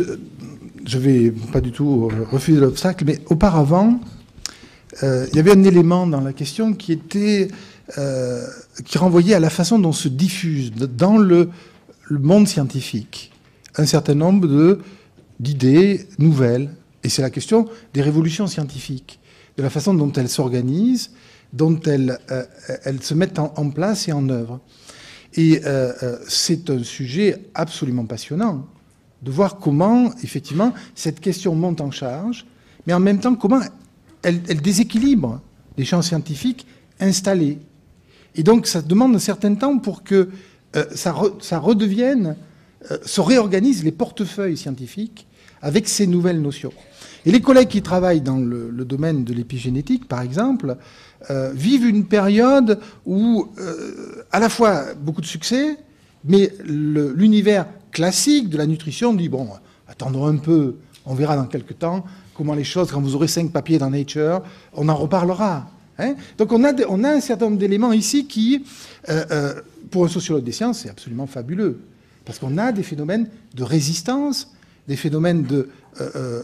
ne vais pas du tout refuser l'obstacle, mais auparavant, euh, il y avait un élément dans la question qui était euh, qui renvoyait à la façon dont se diffuse dans le, le monde scientifique un certain nombre de d'idées nouvelles. Et c'est la question des révolutions scientifiques, de la façon dont elles s'organisent, dont elles, euh, elles se mettent en, en place et en œuvre. Et euh, euh, c'est un sujet absolument passionnant de voir comment, effectivement, cette question monte en charge, mais en même temps, comment elle, elle déséquilibre les champs scientifiques installés. Et donc, ça demande un certain temps pour que euh, ça, re, ça redevienne, euh, se réorganise les portefeuilles scientifiques avec ces nouvelles notions. Et les collègues qui travaillent dans le, le domaine de l'épigénétique, par exemple, euh, vivent une période où, euh, à la fois, beaucoup de succès, mais l'univers classique de la nutrition dit, bon, attendons un peu, on verra dans quelques temps comment les choses, quand vous aurez cinq papiers dans Nature, on en reparlera. Hein. Donc on a, on a un certain nombre d'éléments ici qui, euh, euh, pour un sociologue des sciences, c'est absolument fabuleux. Parce qu'on a des phénomènes de résistance, des phénomènes de... Euh, euh,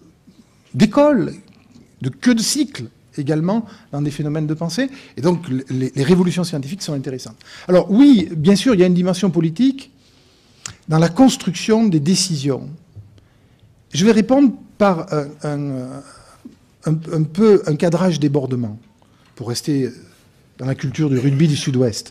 d'école, de queue de cycle également dans des phénomènes de pensée. Et donc, les, les révolutions scientifiques sont intéressantes. Alors oui, bien sûr, il y a une dimension politique dans la construction des décisions. Je vais répondre par un, un, un, un peu un cadrage débordement, pour rester dans la culture du rugby du Sud-Ouest.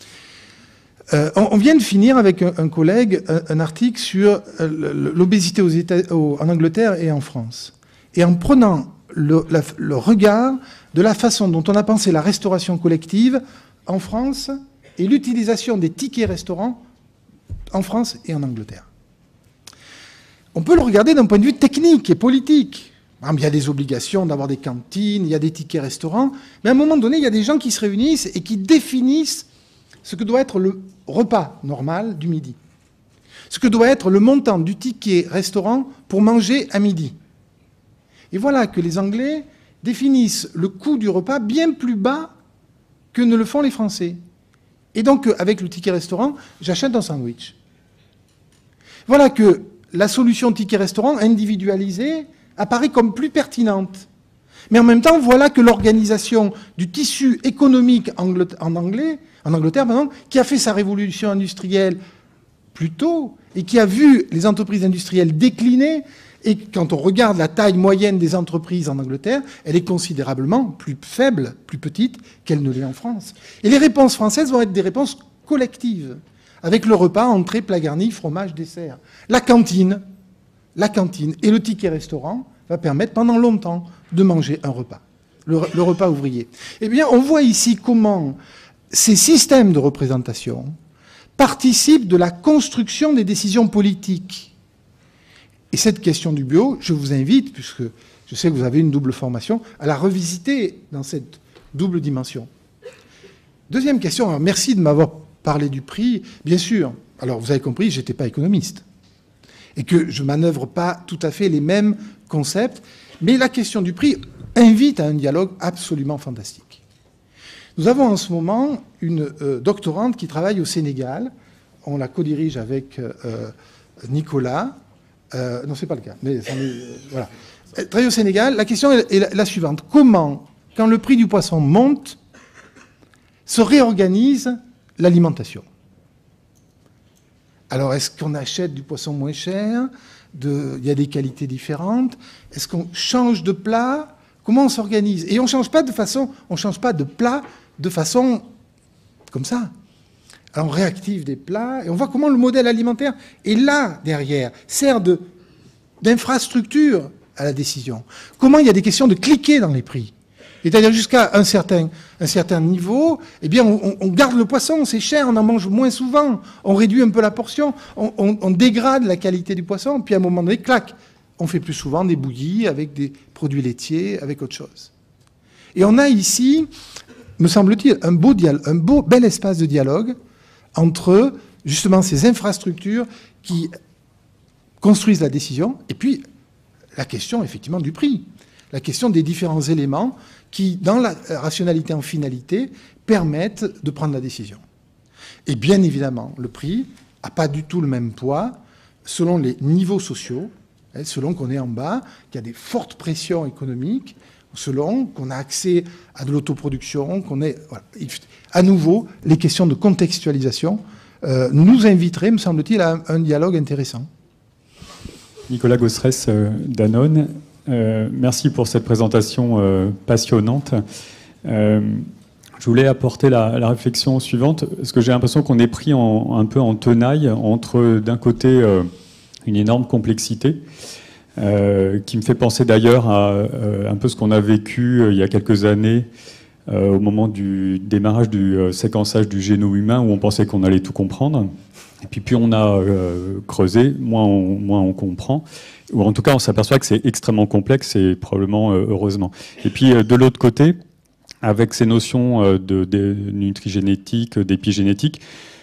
Euh, on, on vient de finir avec un, un collègue un, un article sur l'obésité aux États, au, en Angleterre et en France. Et en prenant le, la, le regard de la façon dont on a pensé la restauration collective en France et l'utilisation des tickets restaurants en France et en Angleterre. On peut le regarder d'un point de vue technique et politique. Il y a des obligations d'avoir des cantines, il y a des tickets restaurants, mais à un moment donné, il y a des gens qui se réunissent et qui définissent ce que doit être le repas normal du midi, ce que doit être le montant du ticket restaurant pour manger à midi. Et voilà que les Anglais définissent le coût du repas bien plus bas que ne le font les Français. Et donc, avec le ticket restaurant, j'achète un sandwich. Voilà que la solution ticket restaurant individualisée apparaît comme plus pertinente. Mais en même temps, voilà que l'organisation du tissu économique en Anglais, en Angleterre, pardon, qui a fait sa révolution industrielle plus tôt et qui a vu les entreprises industrielles décliner, et quand on regarde la taille moyenne des entreprises en Angleterre, elle est considérablement plus faible, plus petite qu'elle ne l'est en France. Et les réponses françaises vont être des réponses collectives, avec le repas, entrée, plat garni, fromage, dessert. La cantine, la cantine et le ticket restaurant va permettre pendant longtemps de manger un repas, le, le repas ouvrier. Eh bien, on voit ici comment ces systèmes de représentation participent de la construction des décisions politiques. Et cette question du bio, je vous invite, puisque je sais que vous avez une double formation, à la revisiter dans cette double dimension. Deuxième question, alors merci de m'avoir parlé du prix. Bien sûr, alors vous avez compris, je n'étais pas économiste et que je ne manœuvre pas tout à fait les mêmes concepts, mais la question du prix invite à un dialogue absolument fantastique. Nous avons en ce moment une euh, doctorante qui travaille au Sénégal, on la co-dirige avec euh, Nicolas. Euh, non, ce n'est pas le cas, mais ça euh, voilà. Elle travaille au Sénégal. La question est, est la, la suivante. Comment, quand le prix du poisson monte, se réorganise l'alimentation? Alors, est-ce qu'on achète du poisson moins cher? de, Il y a des qualités différentes. Est-ce qu'on change de plat? Comment on s'organise? Et on ne change pas de façon, on change pas de plat de façon comme ça. Alors on réactive des plats et on voit comment le modèle alimentaire est là, derrière, sert de, d'infrastructure à la décision. Comment il y a des questions de cliquer dans les prix. C'est-à-dire jusqu'à un certain, un certain niveau, eh bien on, on garde le poisson, c'est cher, on en mange moins souvent, on réduit un peu la portion, on, on, on dégrade la qualité du poisson, puis à un moment donné, clac, on fait plus souvent des bouillies avec des produits laitiers, avec autre chose. Et on a ici, me semble-t-il, un beau, un beau, bel espace de dialogue entre justement ces infrastructures qui construisent la décision, et puis la question effectivement du prix, la question des différents éléments qui, dans la rationalité en finalité, permettent de prendre la décision. Et bien évidemment, le prix n'a pas du tout le même poids selon les niveaux sociaux, selon qu'on est en bas, qu'il y a des fortes pressions économiques, selon qu'on a accès à de l'autoproduction, qu'on est... Voilà. À nouveau, les questions de contextualisation euh, nous inviteraient, me semble-t-il, à un, un dialogue intéressant. Nicolas Gosserès, euh, Danone. Euh, merci pour cette présentation euh, passionnante. Euh, je voulais apporter la, la réflexion suivante, parce que j'ai l'impression qu'on est pris en, un peu en tenaille entre, d'un côté, euh, une énorme complexité, Euh, qui me fait penser d'ailleurs à euh, un peu ce qu'on a vécu euh, il y a quelques années euh, au moment du démarrage du euh, séquençage du génome humain, où on pensait qu'on allait tout comprendre. Et puis plus on a euh, creusé, moins on, moins on comprend. Ou en tout cas, on s'aperçoit que c'est extrêmement complexe, et probablement euh, heureusement. Et puis euh, de l'autre côté, avec ces notions euh, de, de nutrigénétique, d'épigénétique,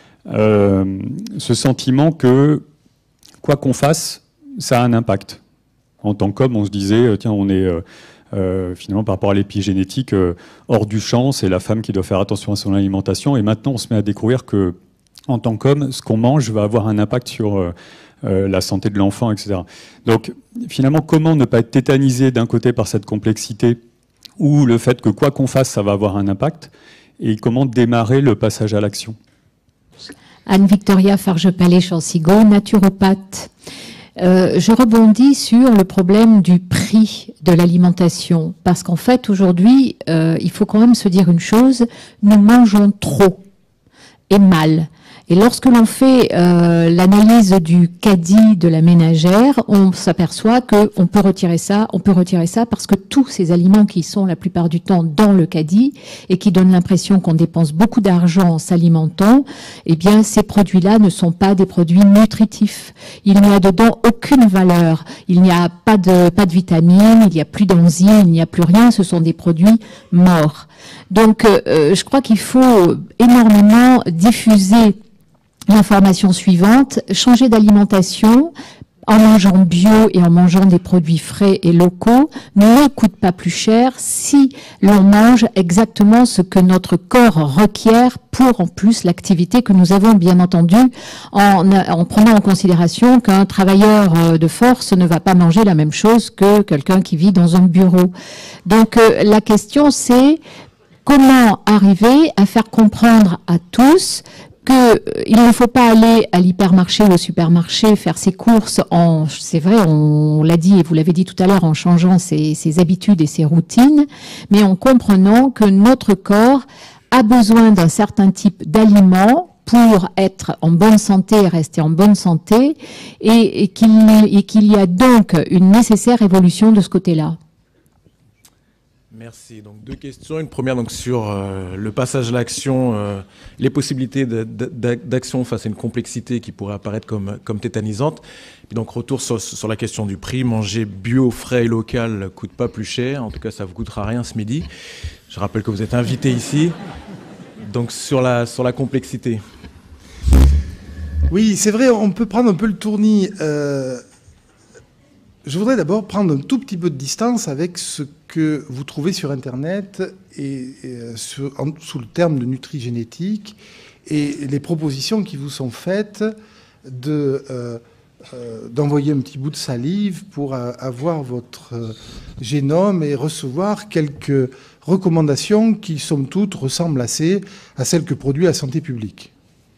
euh, ce sentiment que quoi qu'on fasse, ça a un impact. En tant qu'homme, on se disait, tiens, on est euh, euh, finalement par rapport à l'épigénétique euh, hors du champ, c'est la femme qui doit faire attention à son alimentation. Et maintenant, on se met à découvrir que, en tant qu'homme, ce qu'on mange va avoir un impact sur euh, euh, la santé de l'enfant, et cetera. Donc, finalement, comment ne pas être tétanisé d'un côté par cette complexité, ou le fait que quoi qu'on fasse, ça va avoir un impact, et comment démarrer le passage à l'action? Anne-Victoria Farge-Palais-Chansigo, naturopathe. Euh, je rebondis sur le problème du prix de l'alimentation, parce qu'en fait, aujourd'hui, euh, il faut quand même se dire une chose, nous mangeons trop et mal. Et lorsque l'on fait euh, l'analyse du caddie de la ménagère, on s'aperçoit qu'on peut retirer ça, on peut retirer ça parce que tous ces aliments qui sont la plupart du temps dans le caddie et qui donnent l'impression qu'on dépense beaucoup d'argent en s'alimentant, eh bien ces produits-là ne sont pas des produits nutritifs. Il n'y a dedans aucune valeur. Il n'y a pas de, pas de vitamines, il n'y a plus d'enzymes, il n'y a plus rien. Ce sont des produits morts. Donc, euh, je crois qu'il faut énormément diffuser l'information suivante, changer d'alimentation en mangeant bio et en mangeant des produits frais et locaux ne coûte pas plus cher si l'on mange exactement ce que notre corps requiert pour en plus l'activité que nous avons, bien entendu, en, en prenant en considération qu'un travailleur de force ne va pas manger la même chose que quelqu'un qui vit dans un bureau. Donc euh, la question c'est comment arriver à faire comprendre à tous qu'il ne faut pas aller à l'hypermarché ou au supermarché faire ses courses en, c'est vrai, on l'a dit et vous l'avez dit tout à l'heure, en changeant ses, ses habitudes et ses routines, mais en comprenant que notre corps a besoin d'un certain type d'aliments pour être en bonne santé et rester en bonne santé, et, et qu'il et qu'il y a donc une nécessaire évolution de ce côté-là. Merci. Donc deux questions. Une première donc sur euh, le passage à l'action, euh, les possibilités d'action face à une complexité qui pourrait apparaître comme, comme tétanisante. Puis donc retour sur, sur la question du prix. Manger bio, frais et local coûte pas plus cher. En tout cas, ça vous coûtera rien ce midi. Je rappelle que vous êtes invité ici. Donc sur la, sur la complexité. Oui, c'est vrai, on peut prendre un peu le tournis. Euh, je voudrais d'abord prendre un tout petit peu de distance avec ce que vous trouvez sur Internet et, et sur, en, sous le terme de nutrigénétique et les propositions qui vous sont faites de, euh, euh, d'envoyer un petit bout de salive pour euh, avoir votre euh, génome et recevoir quelques recommandations qui, somme toute, ressemblent assez à celles que produit la santé publique.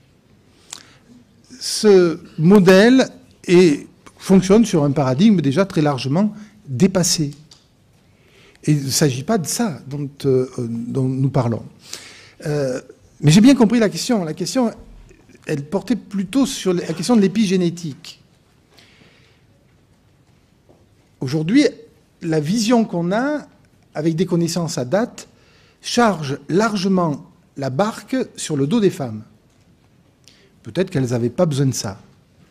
Ce modèle est, fonctionne sur un paradigme déjà très largement dépassé. Et il ne s'agit pas de ça dont, euh, dont nous parlons. Euh, mais j'ai bien compris la question. La question, elle portait plutôt sur la question de l'épigénétique. Aujourd'hui, la vision qu'on a, avec des connaissances à date, charge largement la barque sur le dos des femmes. Peut-être qu'elles n'avaient pas besoin de ça.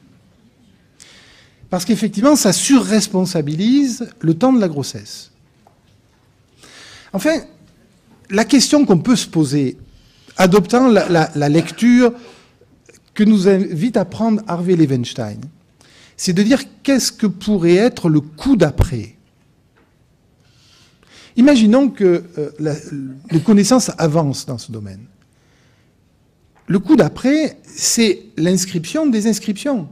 Parce qu'effectivement, ça surresponsabilise le temps de la grossesse. Enfin, la question qu'on peut se poser, adoptant la, la, la lecture que nous invite à prendre Harvey Levenstein, c'est de dire qu'est-ce que pourrait être le coup d'après. Imaginons que euh, la, les connaissances avancent dans ce domaine. Le coup d'après, c'est l'inscription des inscriptions.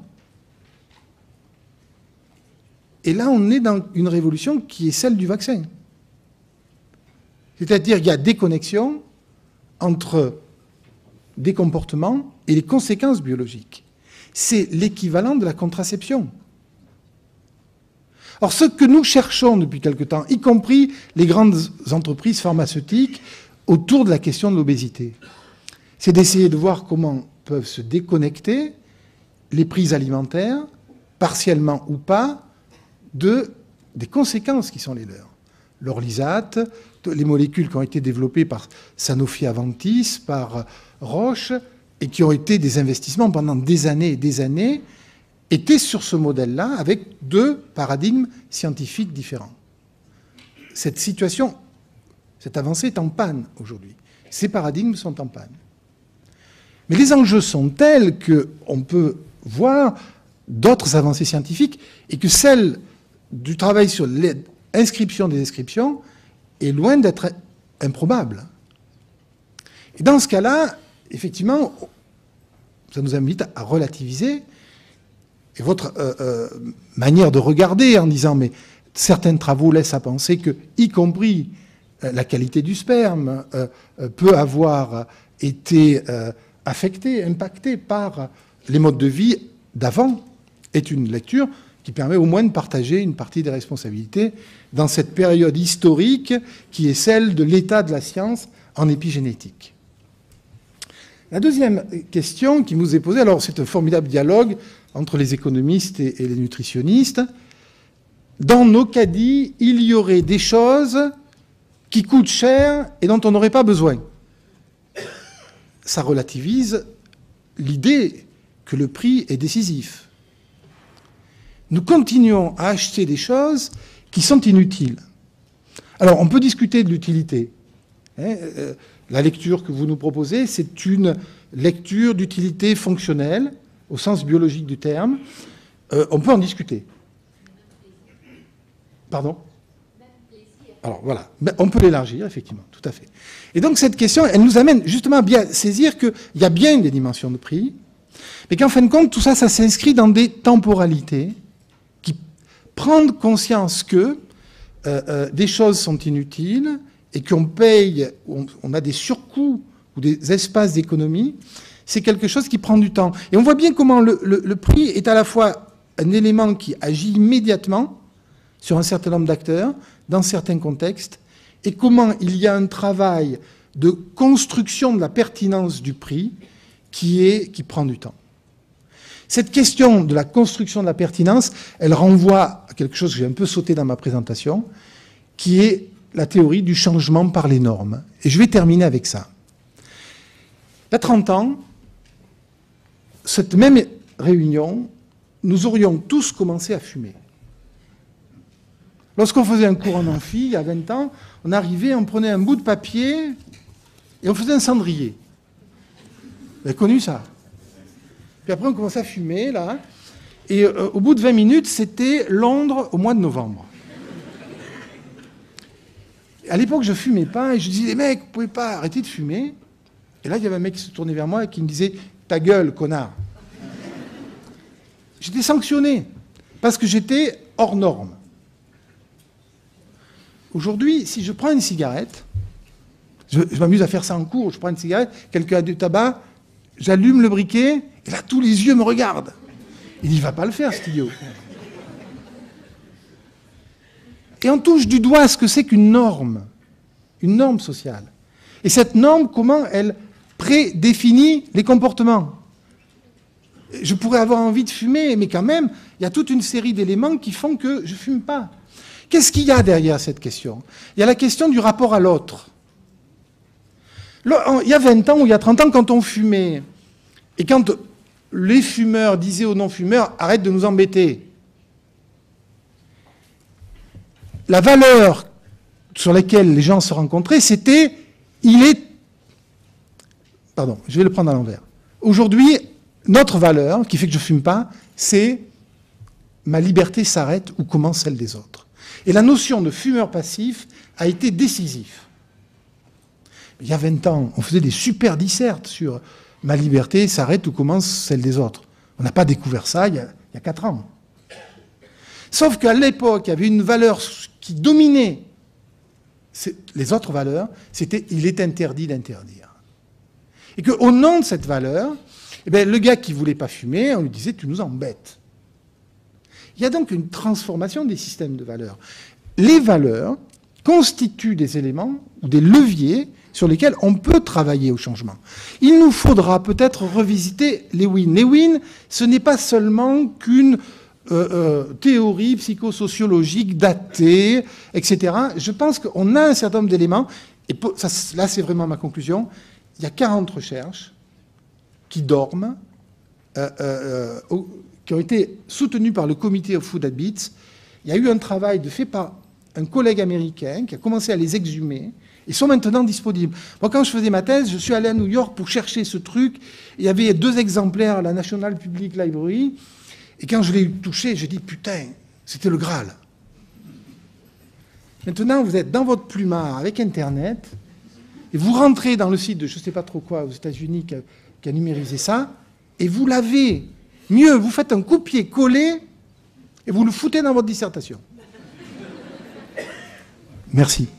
Et là, on est dans une révolution qui est celle du vaccin. C'est-à-dire qu'il y a des connexions entre des comportements et les conséquences biologiques. C'est l'équivalent de la contraception. Or, ce que nous cherchons depuis quelque temps, y compris les grandes entreprises pharmaceutiques, autour de la question de l'obésité, c'est d'essayer de voir comment peuvent se déconnecter les prises alimentaires, partiellement ou pas, de, des conséquences qui sont les leurs. L'orlisate, les molécules qui ont été développées par Sanofi Aventis, par Roche, et qui ont été des investissements pendant des années et des années, étaient sur ce modèle-là, avec deux paradigmes scientifiques différents. Cette situation, cette avancée est en panne aujourd'hui. Ces paradigmes sont en panne. Mais les enjeux sont tels qu'on peut voir d'autres avancées scientifiques et que celle du travail sur l'inscription des inscriptions est loin d'être improbable. Et dans ce cas-là, effectivement, ça nous invite à relativiser. Et votre euh, euh, manière de regarder en disant, mais certains travaux laissent à penser que, y compris euh, la qualité du sperme, euh, euh, peut avoir été euh, affectée, impactée par les modes de vie d'avant, est une lecture qui permet au moins de partager une partie des responsabilités dans cette période historique qui est celle de l'état de la science en épigénétique. La deuxième question qui nous est posée, alors c'est un formidable dialogue entre les économistes et, et les nutritionnistes. Dans nos caddies, il y aurait des choses qui coûtent cher et dont on n'aurait pas besoin. Ça relativise l'idée que le prix est décisif. Nous continuons à acheter des choses qui sont inutiles. Alors, on peut discuter de l'utilité. Hein, euh, la lecture que vous nous proposez, c'est une lecture d'utilité fonctionnelle, au sens biologique du terme. Euh, on peut en discuter. Pardon ? Alors, voilà. Ben, on peut l'élargir, effectivement, tout à fait. Et donc, cette question, elle nous amène justement à bien saisir qu'il y a bien des dimensions de prix, mais qu'en fin de compte, tout ça, ça s'inscrit dans des temporalités qui prennent conscience que euh, euh, des choses sont inutiles et qu'on paye, on, on a des surcoûts ou des espaces d'économie, c'est quelque chose qui prend du temps. Et on voit bien comment le, le, le prix est à la fois un élément qui agit immédiatement sur un certain nombre d'acteurs, dans certains contextes, et comment il y a un travail de construction de la pertinence du prix qui, est, qui prend du temps. Cette question de la construction de la pertinence, elle renvoie à quelque chose que j'ai un peu sauté dans ma présentation, qui est la théorie du changement par les normes. Et je vais terminer avec ça. Il y a trente ans, cette même réunion, nous aurions tous commencé à fumer. Lorsqu'on faisait un cours en amphi, il y a vingt ans, on arrivait, on prenait un bout de papier et on faisait un cendrier. Vous avez connu ça? Puis après, on commençait à fumer, là. Et euh, au bout de vingt minutes, c'était Londres au mois de novembre. À l'époque, je ne fumais pas et je disais, les mecs, vous ne pouvez pas arrêter de fumer. Et là, il y avait un mec qui se tournait vers moi et qui me disait, ta gueule, connard. J'étais sanctionné parce que j'étais hors norme. Aujourd'hui, si je prends une cigarette, je, je m'amuse à faire ça en cours, je prends une cigarette, quelqu'un a du tabac, j'allume le briquet, et là, tous les yeux me regardent. Il dit, il ne va pas le faire, cet idiot. Et on touche du doigt ce que c'est qu'une norme, une norme sociale. Et cette norme, comment elle prédéfinit les comportements. Je pourrais avoir envie de fumer, mais quand même, il y a toute une série d'éléments qui font que je ne fume pas. Qu'est-ce qu'il y a derrière cette question? Il y a la question du rapport à l'autre. Il y a vingt ans ou il y a trente ans, quand on fumait, et quand les fumeurs disaient aux non-fumeurs « arrête de nous embêter », la valeur sur laquelle les gens se rencontraient, c'était « il est… » Pardon, je vais le prendre à l'envers. Aujourd'hui, notre valeur, qui fait que je ne fume pas, c'est « ma liberté s'arrête ou commence celle des autres ». Et la notion de fumeur passif a été décisive. Il y a vingt ans, on faisait des super dissertes sur « ma liberté s'arrête ou commence celle des autres ». On n'a pas découvert ça il y a, il y a quatre ans. Sauf qu'à l'époque, il y avait une valeur qui dominait les autres valeurs, c'était « il est interdit d'interdire ». Et qu'au nom de cette valeur, eh bien, le gars qui ne voulait pas fumer, on lui disait « tu nous embêtes ». Il y a donc une transformation des systèmes de valeurs. Les valeurs constituent des éléments ou des leviers sur lesquels on peut travailler au changement. Il nous faudra peut-être revisiter Lewin. Lewin, ce n'est pas seulement qu'une euh, euh, théorie psychosociologique datée, et cetera. Je pense qu'on a un certain nombre d'éléments, et ça, là c'est vraiment ma conclusion, il y a quarante recherches qui dorment, euh, euh, au, qui ont été soutenus par le Committee of Food Habits. Il y a eu un travail de fait par un collègue américain qui a commencé à les exhumer. Ils sont maintenant disponibles. Moi, quand je faisais ma thèse, je suis allé à New York pour chercher ce truc. Il y avait deux exemplaires à la National Public Library. Et quand je l'ai touché, j'ai dit, putain, c'était le Graal. Maintenant, vous êtes dans votre plumard avec Internet, et vous rentrez dans le site de je ne sais pas trop quoi aux États-Unis qui a, qui a numérisé ça, et vous l'avez. Mieux, vous faites un copier-coller et vous le foutez dans votre dissertation. Merci.